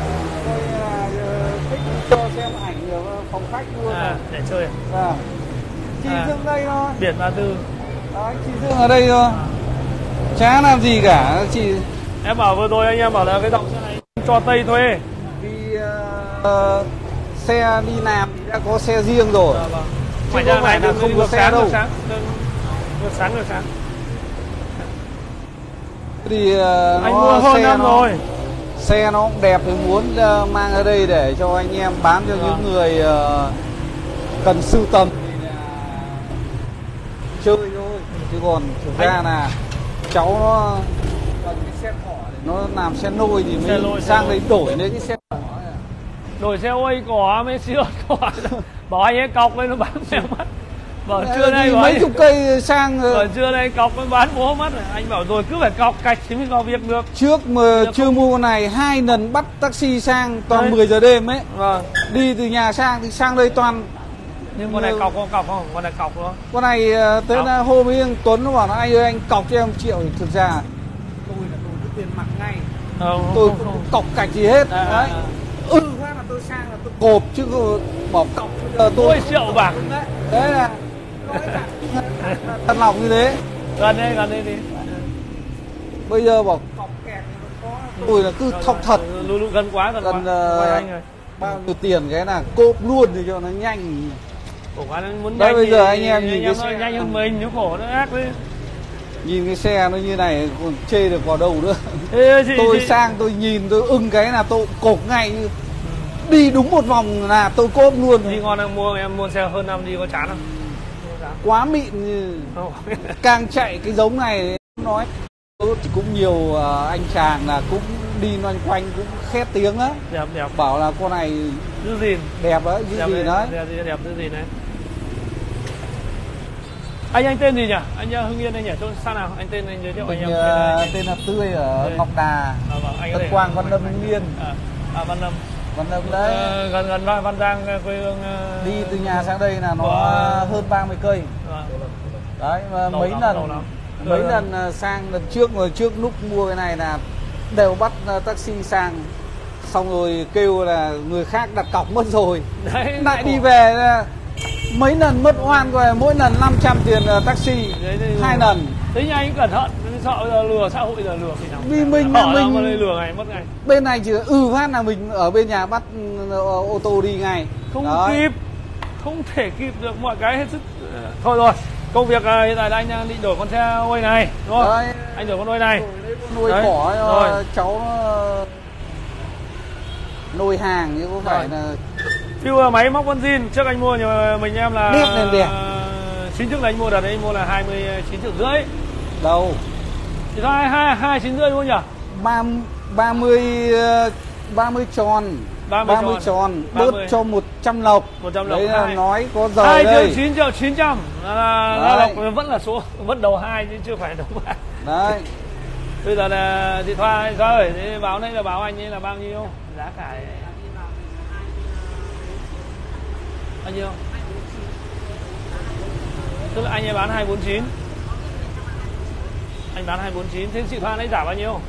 Thích cho xem ảnh phòng khách luôn. Để chơi. Chỉ dựng đây thôi. Biển 34. Đấy, chỉ dựng ở đây thôi. Chả làm gì cả, chỉ. Em bảo vừa rồi anh em bảo là cái dòng xe này cho Tây thuê. Vì xe đi làm thì đã có xe riêng rồi. Chứ không phải là không có xe đâu. Ngược sáng. Thì anh mua hơn năm rồi. Xe nó cũng đẹp thì muốn mang ở đây để cho anh em bán cho những người cần sưu tầm chơi thôi. Chứ còn thực ra là cháu nó cần cái xe cỏ để nó làm xe nôi thì mới sang đấy đổi lấy cái xe cỏ. Đổi xe ôi cỏ mới siêu cỏ. Bảo anh ấy cọc lên nó bán xe mất. Bảo trưa nay mấy chục cây sang bảo trưa nay cọc mới bán bố mất rồi. Anh bảo rồi cứ phải cọc cạch thì mới vào việc được. Trước mà chưa mua con này 2 lần bắt taxi sang toàn đấy. 10 giờ đêm ấy. Đi từ nhà sang thì sang đây toàn. Nhưng con này cọc không? Con này cọc không? Con này tới là hôm ấy anh Tuấn nó bảo là anh ơi anh cọc cho em 1 triệu thì thực ra tôi cứ tiền mặt ngay. Tôi không cọc cạch gì hết. Đấy. Phát là tôi tôi sang là tôi cộp chứ không bỏ cọc. Bây giờ tôi 10 triệu bạc. đấy là thật lòng như thế. Gần đây đi. Bây giờ bảo cọc kẹt tôi là cứ thọc thật. Lù gần quá, gần quá. Anh rồi. Bao nhiêu tiền cái là cộp luôn thì cho nó nhanh. Khổ quá, nó muốn Đấy, nhanh bây thì, giờ anh em nhìn cái nó nhanh hơn mình, nó khổ nó ác đấy. Nhìn cái xe nó như này còn chê được vào đâu nữa. Ê, tôi sang tôi nhìn tôi ưng cái là tôi cộp ngay. Đi đúng một vòng là tôi cốp luôn. Đi ngon em mua xe hơn năm đi có chán không? Quá mịn như càng chạy cái giống này nói thì cũng nhiều anh chàng là cũng đi loanh quanh cũng khét tiếng á. Đẹp. Bảo là con này Giữ gìn. đẹp đấy, giữ gìn đấy. Đẹp giữ gìn đấy. Anh tên gì nhỉ? Anh Hưng Yên anh nhỉ? Chỗ sao nào? Anh tên anh giới thiệu anh em. Tên là Tươi ở Ngọc Đà. Anh Tân Quang, Văn Lâm, Hưng Yên. Văn Lâm. Văn Lâm đấy. Gần Văn Giang quê hương. Đi từ nhà sang đây là nó hơn 30 cây. Đấy mà mấy lần sang lần trước lúc mua cái này là đều bắt taxi sang, xong rồi kêu là người khác đặt cọc mất rồi. Đấy, lại đi về mấy lần mất oan rồi, mỗi lần 500 tiền taxi. Đấy, 2 lần. Thế nhưng anh cẩn thận, sợ giờ lừa xã hội, giờ lừa thì nào. Vì mình lừa ngày mất ngày. Bên này chỉ phát là mình ở bên nhà bắt ô tô đi ngay. Không kịp, không thể kịp được mọi cái hết sức. Thôi rồi, công việc hiện tại là anh đang định đổi con xe Way này, đúng không? Đấy, anh đổi con Way này. Nuôi cỏ cho cháu nuôi hàng chứ không phải là. Phiêu máy móc con zin trước anh mua nhưng mình em là đẹp. 9 trước là anh mua đợt đấy anh mua là 29,5 triệu. Đâu? Thì thôi 29,5 luôn nhỉ? 30 tròn. 30 tròn bớt cho 100 lộc. 100 lộc. Đấy là nói có giờ đây. 2 triệu 900 là lộc vẫn là số vẫn đầu 2 chứ chưa phải đầu 3. Đấy. Bây giờ là chị Thoa rồi, báo đây là báo anh ấy là bao nhiêu? Giá cả bao nhiêu? Tức là anh ấy bán 249. Anh bán 249, thế chị Thoa lấy giảm bao nhiêu?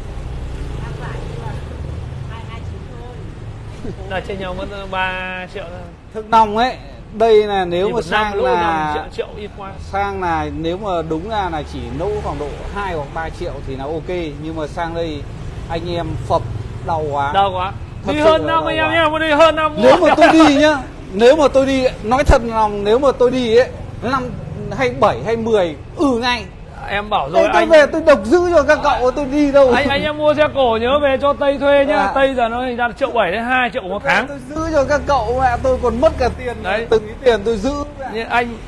Là trên nhau mất 3 triệu thôi. Thức nòng ấy, đây là nếu mà sang là triệu ít quá. Sang là nếu mà đúng ra là chỉ lỗ khoảng độ 2 hoặc 3 triệu thì là ok, nhưng mà sang đây anh em phập đau quá. Đau quá. Đi hơn năm anh em nhá, đi hơn năm. Nếu mà tôi đi nhá, nếu mà tôi đi nói thật lòng, nếu mà tôi đi ấy 5 hay 7 hay 10 ngay. Em bảo rồi tôi về tôi độc giữ cho các cậu, tôi đi đâu. Anh em mua xe cổ nhớ về cho Tây thuê nhá. Tây giờ nó ra 1,7 triệu đến 2 triệu một tháng. Tôi giữ cho các cậu mẹ, tôi còn mất cả tiền. Đấy, từng cái tiền tôi giữ. Nhưng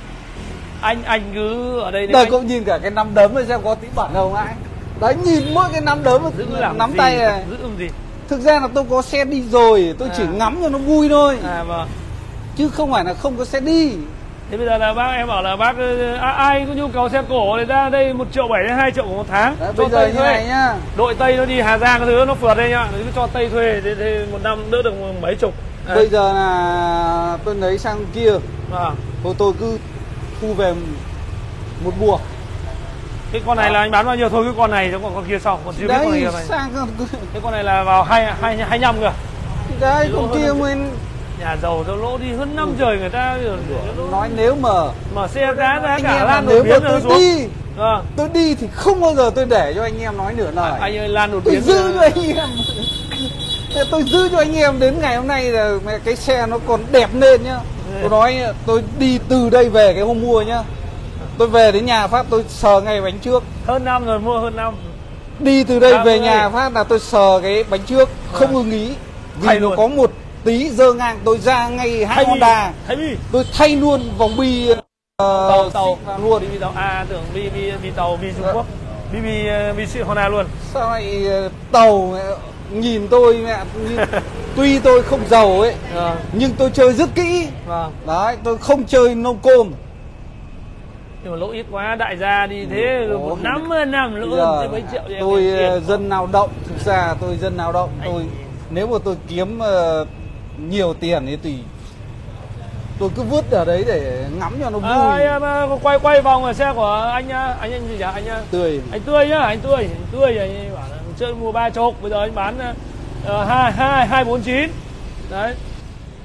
anh cứ ở đây đời cũng nhìn cả cái nắm đấm này xem có tí bẩn không ai. Đấy, nhìn mỗi cái nắm đấm nắm tay này. Giữ làm gì? Thực ra là tôi có xe đi rồi, tôi chỉ ngắm cho nó vui thôi. Vâng. Chứ không phải là không có xe đi. Thế bây giờ là bác em bảo là bác ai có nhu cầu xe cổ thì ra đây 1,7 triệu đến 2 triệu một tháng. Đấy, bây giờ như này nhá. Đội Tây nó đi Hà Giang cái thứ nó phượt đây nhá, cứ cho Tây thuê thì một năm đỡ được mấy chục. Đấy. Bây giờ là tôi lấy sang kia. Thôi tôi cứ thu về một buộc. Cái con này là anh bán bao nhiêu thôi, cái con này giống con kia sau, còn chưa biết con này là cái con này là vào 25 kìa. Đấy, con kia mình nhà giàu cho lỗ đi hơn năm trời người ta nói nếu mà xe giá cả lan đột nếu biến mà tôi xuống. Đi tôi đi thì không bao giờ tôi để cho anh em nói nửa lời. Anh ơi lan đột biến tôi giữ cho anh em. Tôi giữ cho anh em đến ngày hôm nay là cái xe nó còn đẹp lên nhá. Tôi nói tôi đi từ đây về cái hôm mua nhá, tôi về đến nhà phát tôi sờ ngay bánh trước. Hơn năm rồi, mua hơn năm. Đi từ đây về nhà phát là tôi sờ cái bánh trước không ưng ý. Vì nó có một tí dơ ngang, tôi ra ngay hãng Honda, tôi thay luôn vòng bi tàu luôn bi tàu tưởng bi tàu bi Trung Quốc, bi Honda luôn. Sao lại tàu nhìn tôi mẹ tuy tôi không giàu ấy nhưng tôi chơi rất kỹ. Đấy, tôi không chơi nông côm. Nhưng mà lỗ ít quá, đại gia đi thế một năm lỗ mấy triệu. Tôi dân lao động, thực ra tôi dân lao động. Nếu mà tôi kiếm nhiều tiền thì tùy, tôi cứ vứt ở đấy để ngắm cho nó vui. Quay vòng ở xe của anh gì nhỉ? Anh Tươi. Anh Tươi nhá, anh Tươi anh bảo là chơi mua 30, bây giờ anh bán 249. Đấy.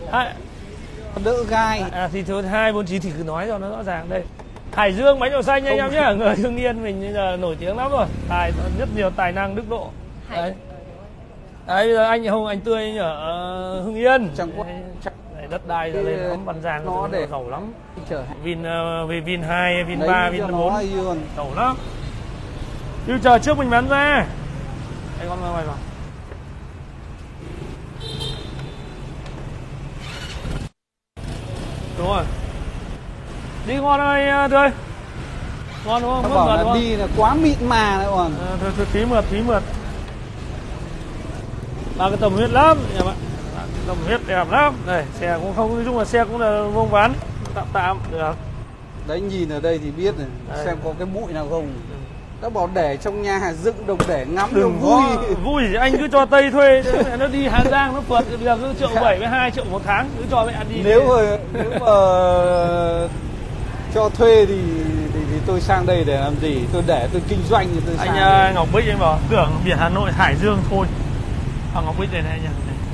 đỡ gai. Thì thôi 249 thì cứ nói cho nó rõ ràng đây. Hải Dương bánh đậu xanh anh em nhé, người Hưng Yên mình bây giờ nổi tiếng lắm rồi, rất nhiều tài năng đức độ. Đấy, bây giờ anh Hùng anh Tươi anh ở Hưng Yên. Đấy, đất đai ra lên lắm, Văn Giang nó để giàu lắm. Vin 2, Vin 3, Vin 4 giàu lắm. Chứ chờ trước mình bán ra. Anh con mày vào. Đúng rồi. Đi ngon ơi Tươi. Ngon đúng không? Nó bảo là đi là quá mịn mà đấy còn. Thôi tí mượt. Ba cái tầm huyết lắm nhà bạn. Tầm huyết đẹp lắm. Đây, xe cũng không, nói chung là xe cũng là vuông vắn, tạm được. Đấy nhìn ở đây thì biết này, xem có cái bụi nào không. Các bảo để trong nhà dựng đồng để ngắm đừng vui. Vui thì anh cứ cho Tây thuê, nó đi Hà Giang nó phượt bây giờ cứ 1,7 với 2 triệu một tháng, cứ cho mẹ ăn đi. Nếu mà cho thuê thì tôi sang đây để làm gì? Tôi để tôi kinh doanh thì tôi sang. Anh Ngọc Bích anh bảo tưởng biển Hà Nội Hải Dương thôi. Ngọc Bích đây này anh nhá.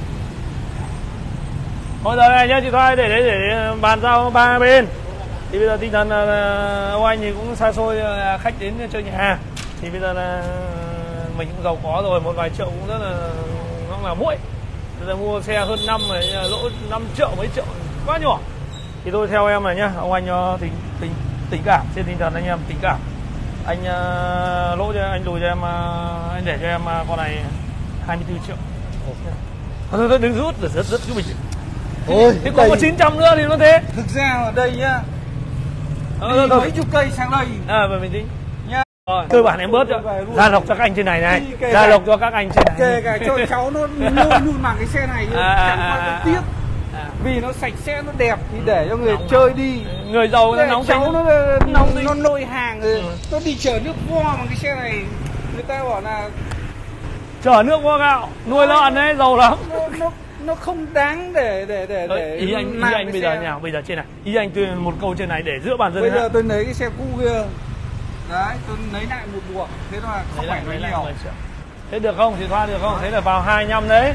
Thôi giờ này nhá, chị Thoại để đấy để bàn giao ba bên. Thì bây giờ tinh thần là ông anh thì cũng xa xôi khách đến chơi nhà. Thì bây giờ là mình cũng giàu có rồi, một vài triệu cũng rất là muội. Bây giờ mua xe hơn năm rồi, lỗ 5 triệu mấy triệu quá nhỏ. Thì tôi theo em này nhá, ông anh tình cảm, trên tinh thần anh em tình cảm. Anh lỗ cho anh lùi cho em, anh để cho em con này 24 triệu. Thôi đừng rút, rất cứ bình. Ôi, thế còn có 900 nữa thì nó thế. Thực ra ở đây nhá, mấy chục cây sang đây. Và mình tính nhá. Rồi, cơ bản em bớt cho ra lộc cho các anh trên này ra lộc cho các anh trên này. Kể cả cho cháu nó luôn bằng cái xe này chẳng qua tiếc. Vì nó sạch sẽ, nó đẹp thì để cho người chơi đi. Người giàu nó nóng cháu nó lôi hàng rồi. Nó đi chở nước vo bằng cái xe này. Người ta bảo là chở nước vo gạo, nuôi lợn đấy, giàu lắm. Nó không đáng để ý anh bây giờ nào, bây giờ trên này. Ý anh tuyên một câu trên này để giữa bàn dân. Bây giờ tôi lấy cái xe cũ kia. Đấy, tôi lấy lại một buộc. Thế là không phải nói nhiều. Thế được không? Thì Thoa được không? Thế là vào 25 đấy.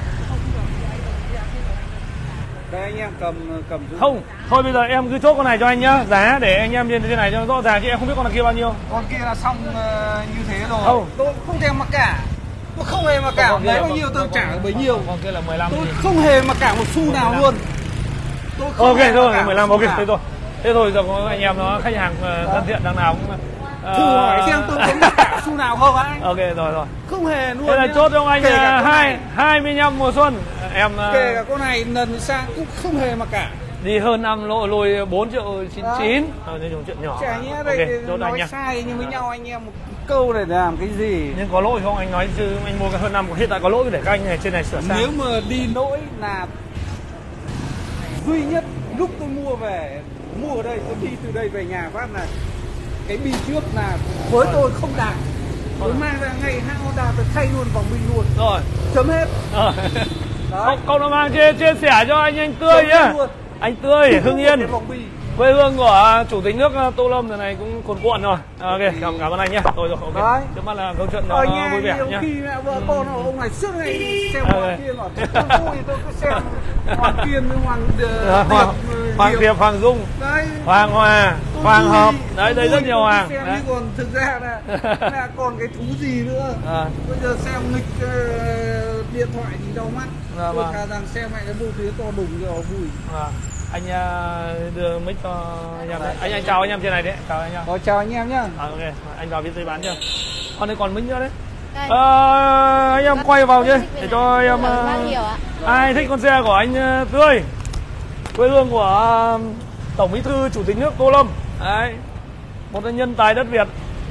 Đây anh em cầm giúp. Không, thôi bây giờ em cứ chốt con này cho anh nhá. Giá để anh em trên thế này cho nó rõ ràng, chứ em không biết con kia bao nhiêu. Con kia là xong như thế rồi. Không, tôi không thèm mặc cả. Tôi không hề mà cả, lấy bao nhiêu tôi trả bấy nhiêu. Con kia là 15. Tôi không hề mà cả một xu nào luôn. Tôi không ok thôi, 15 ok, thế thôi. Thế thôi giờ có anh em nó khách hàng thân thiện đằng nào cũng thử hỏi xem tôi có mặc cả xu nào không anh. Ok rồi. Không hề luôn. Thế là chốt cho anh 25 mùa xuân. Em kể cả con này lần sang cũng không hề mà cả. Đi hơn năm lôi 4 triệu 99. Nói chung chuyện nhỏ. Chả nhẽ đây nói sai nhưng với nhau anh em một câu này làm cái gì. Nhưng có lỗi không anh nói chứ anh mua cái hơn năm hiện tại có lỗi để các anh này trên này sửa sang. Nếu mà đi lỗi là duy nhất lúc tôi mua ở đây, tôi đi từ đây về nhà phát là cái bi trước là với tôi không đạt. Tôi mang ra ngay hãng Honda tôi thay luôn vòng bi luôn. Rồi. Chấm hết. Cậu nó mang chia sẻ cho anh Tươi nhá. Anh Tươi, Hưng Yên. Quê hương của chủ tịch nước Tô Lâm lần này cũng cuồn cuộn rồi. Ok, cảm ơn anh nhé. Rồi ok. Trước mắt là câu chuyện nó vui vẻ nhá. Khi mẹ vợ con ông này suốt ngày xem Hoàng Kiên bảo tôi vui tôi cứ xem Hoàng Kiên với Hoàng Diệp, Hoàng Dung, Hoàng Hòa, Hoàng Hợp. Đấy, đây rất nhiều hoàng. Đấy. Còn thực ra là còn cái thú gì nữa. Bây giờ xem nghịch điện thoại thì đau mắt. Tôi thà rằng xem lại cái bộ phía to đùng cho vui. Anh đưa mic cho anh em. Anh chào anh em trên này đấy. Chào anh em. Chào anh em nhá. Ok, anh vào phía dưới bán chưa? Còn đây còn mic nữa đấy. Anh em quay vào chứ để cho em ai thích con xe của anh Tươi, quê hương của Tổng Bí thư Chủ tịch nước Tô Lâm. Đấy, một nhân tài đất Việt.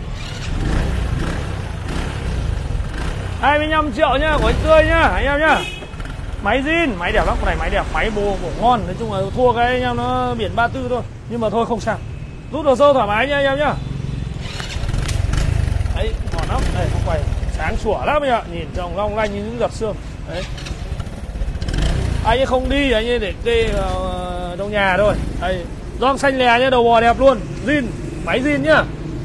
25 triệu nhá của anh Tươi nhá, anh em nhá. Máy zin, máy đẹp lắm, con này máy đẹp, máy bồ ngon. Nói chung là thua cái anh em nó biển 34 thôi. Nhưng mà thôi không sao. Rút đồ sâu thoải mái nha anh em nhá. Đấy, ngon lắm. Đây, không quay sáng sủa lắm anh ạ. Nhìn trông long lanh như những giọt sương. Đấy. Anh ấy không đi, anh ấy để kê vào trong nhà thôi. Đây, gioăng xanh lè nhá, đầu bò đẹp luôn. Zin, máy zin nhá.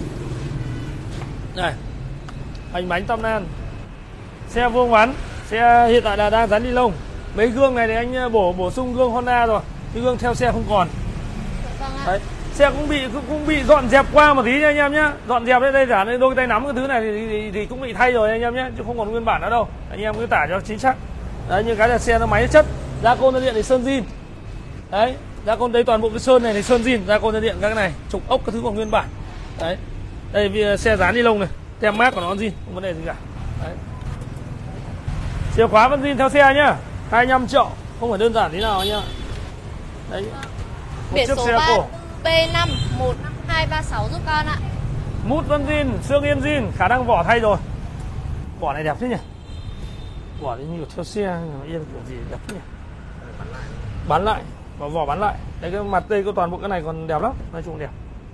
Đây. Hành bánh tăm nan. Xe vuông vắn. Xe hiện tại là đang dán ni lông. Mấy gương này thì anh bổ sung gương Honda rồi, cái gương theo xe không còn. Vâng ạ. Đấy. Xe cũng bị dọn dẹp qua một tí nha anh em nhá. Dọn dẹp đây giả đây đôi tay nắm cái thứ này thì cũng bị thay rồi anh em nhé, chứ không còn nguyên bản nữa đâu. Anh em cứ tả cho chính xác. Đấy, như cái là xe nó máy chất, gia côn dây điện thì sơn zin. Đấy, gia côn đây toàn bộ cái sơn này thì sơn zin, gia côn dây điện các cái này, trục ốc các thứ còn nguyên bản. Đấy. Đây vì xe dán ni lông này, tem mác của nó zin, không vấn đề gì cả. Đấy. Chìa khóa vẫn zin theo xe nhá. 25 triệu, không phải đơn giản thế nào anh nhá. Đấy. Biển số 3 B5 15236 giúp con ạ. Mút vẫn zin, xương yên zin, khả năng vỏ thay rồi. Vỏ này đẹp thế nhỉ? Vỏ này nhiều theo xe, yên kiểu gì đẹp thế nhỉ? Bán lại, vỏ bán lại. Đấy, cái mặt đây có toàn bộ cái này còn đẹp lắm, nói chung đẹp.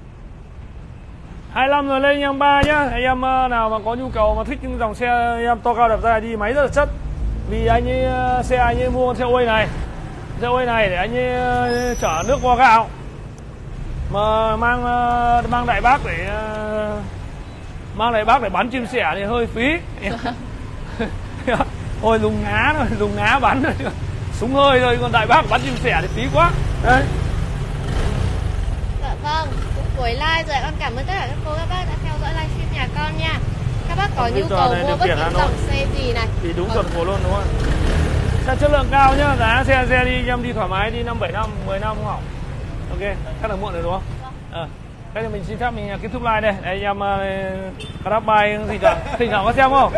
25 rồi lên anh em 3 nhá. Anh em nào mà có nhu cầu mà thích những dòng xe anh em to cao đẹp dài đi, máy rất là chất. Vì anh ấy xe anh ấy mua theo này. Theo này để anh ấy chở nước vo gạo. Mà mang đại bác để bắn chim sẻ thì hơi phí. Thôi dùng ngá bắn thôi, súng hơi thôi, còn đại bác bắn chim sẻ thì phí quá. Đấy. Dạ vâng, cũng cuối live rồi, con cảm ơn tất cả các cô các bác đã theo dõi livestream nhà con nha. Các bác có nhu cầu mua bất kỳ dòng xe gì này thì đúng chuẩn của luôn đúng không? Xe chất lượng cao nhá, giá xe đi anh em đi thoải mái, đi 5-7 năm, 10 năm không hỏng. Ok, chắc là muộn rồi đúng không? Thế thì mình xin phép mình kết thúc live đây. Anh em grab bài thỉnh thoảng có xem không?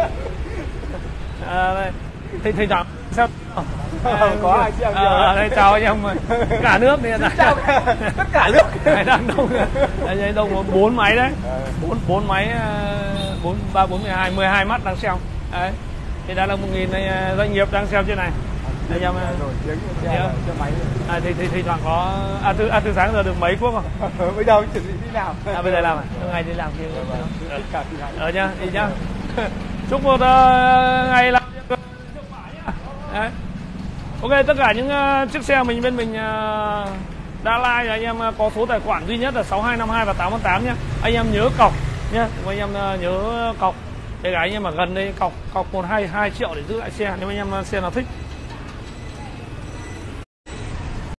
Thỉnh thoảng xem. Có ai xem nhiều. Đây chào anh em cả nước đi. Chào tất cả nước. Đang đông. Đây đông 4 máy đấy. 4 máy 3 4 12 mắt đang xem. Đấy. Thì đã là 1000 doanh nghiệp đang xem trên này. Anh em nổi tiếng xe máy. Thì thoảng có từ sáng giờ được mấy cuốc không? Bây giờ chuẩn bị đi làm. Bây giờ làm à? Ngày đi làm kia. Tất cả Nhá, đi nhá. Chúc một ngày làm việc hiệu quả nhá. Đấy. Ok, tất cả những chiếc xe bên mình đã like, anh em có số tài khoản duy nhất là 6252 và 818 nhé. Anh em nhớ cọc nhé, anh em nhớ cọc. Để anh em mà gần đây cọc 1-2 triệu để giữ lại xe. Nếu anh em xe nào thích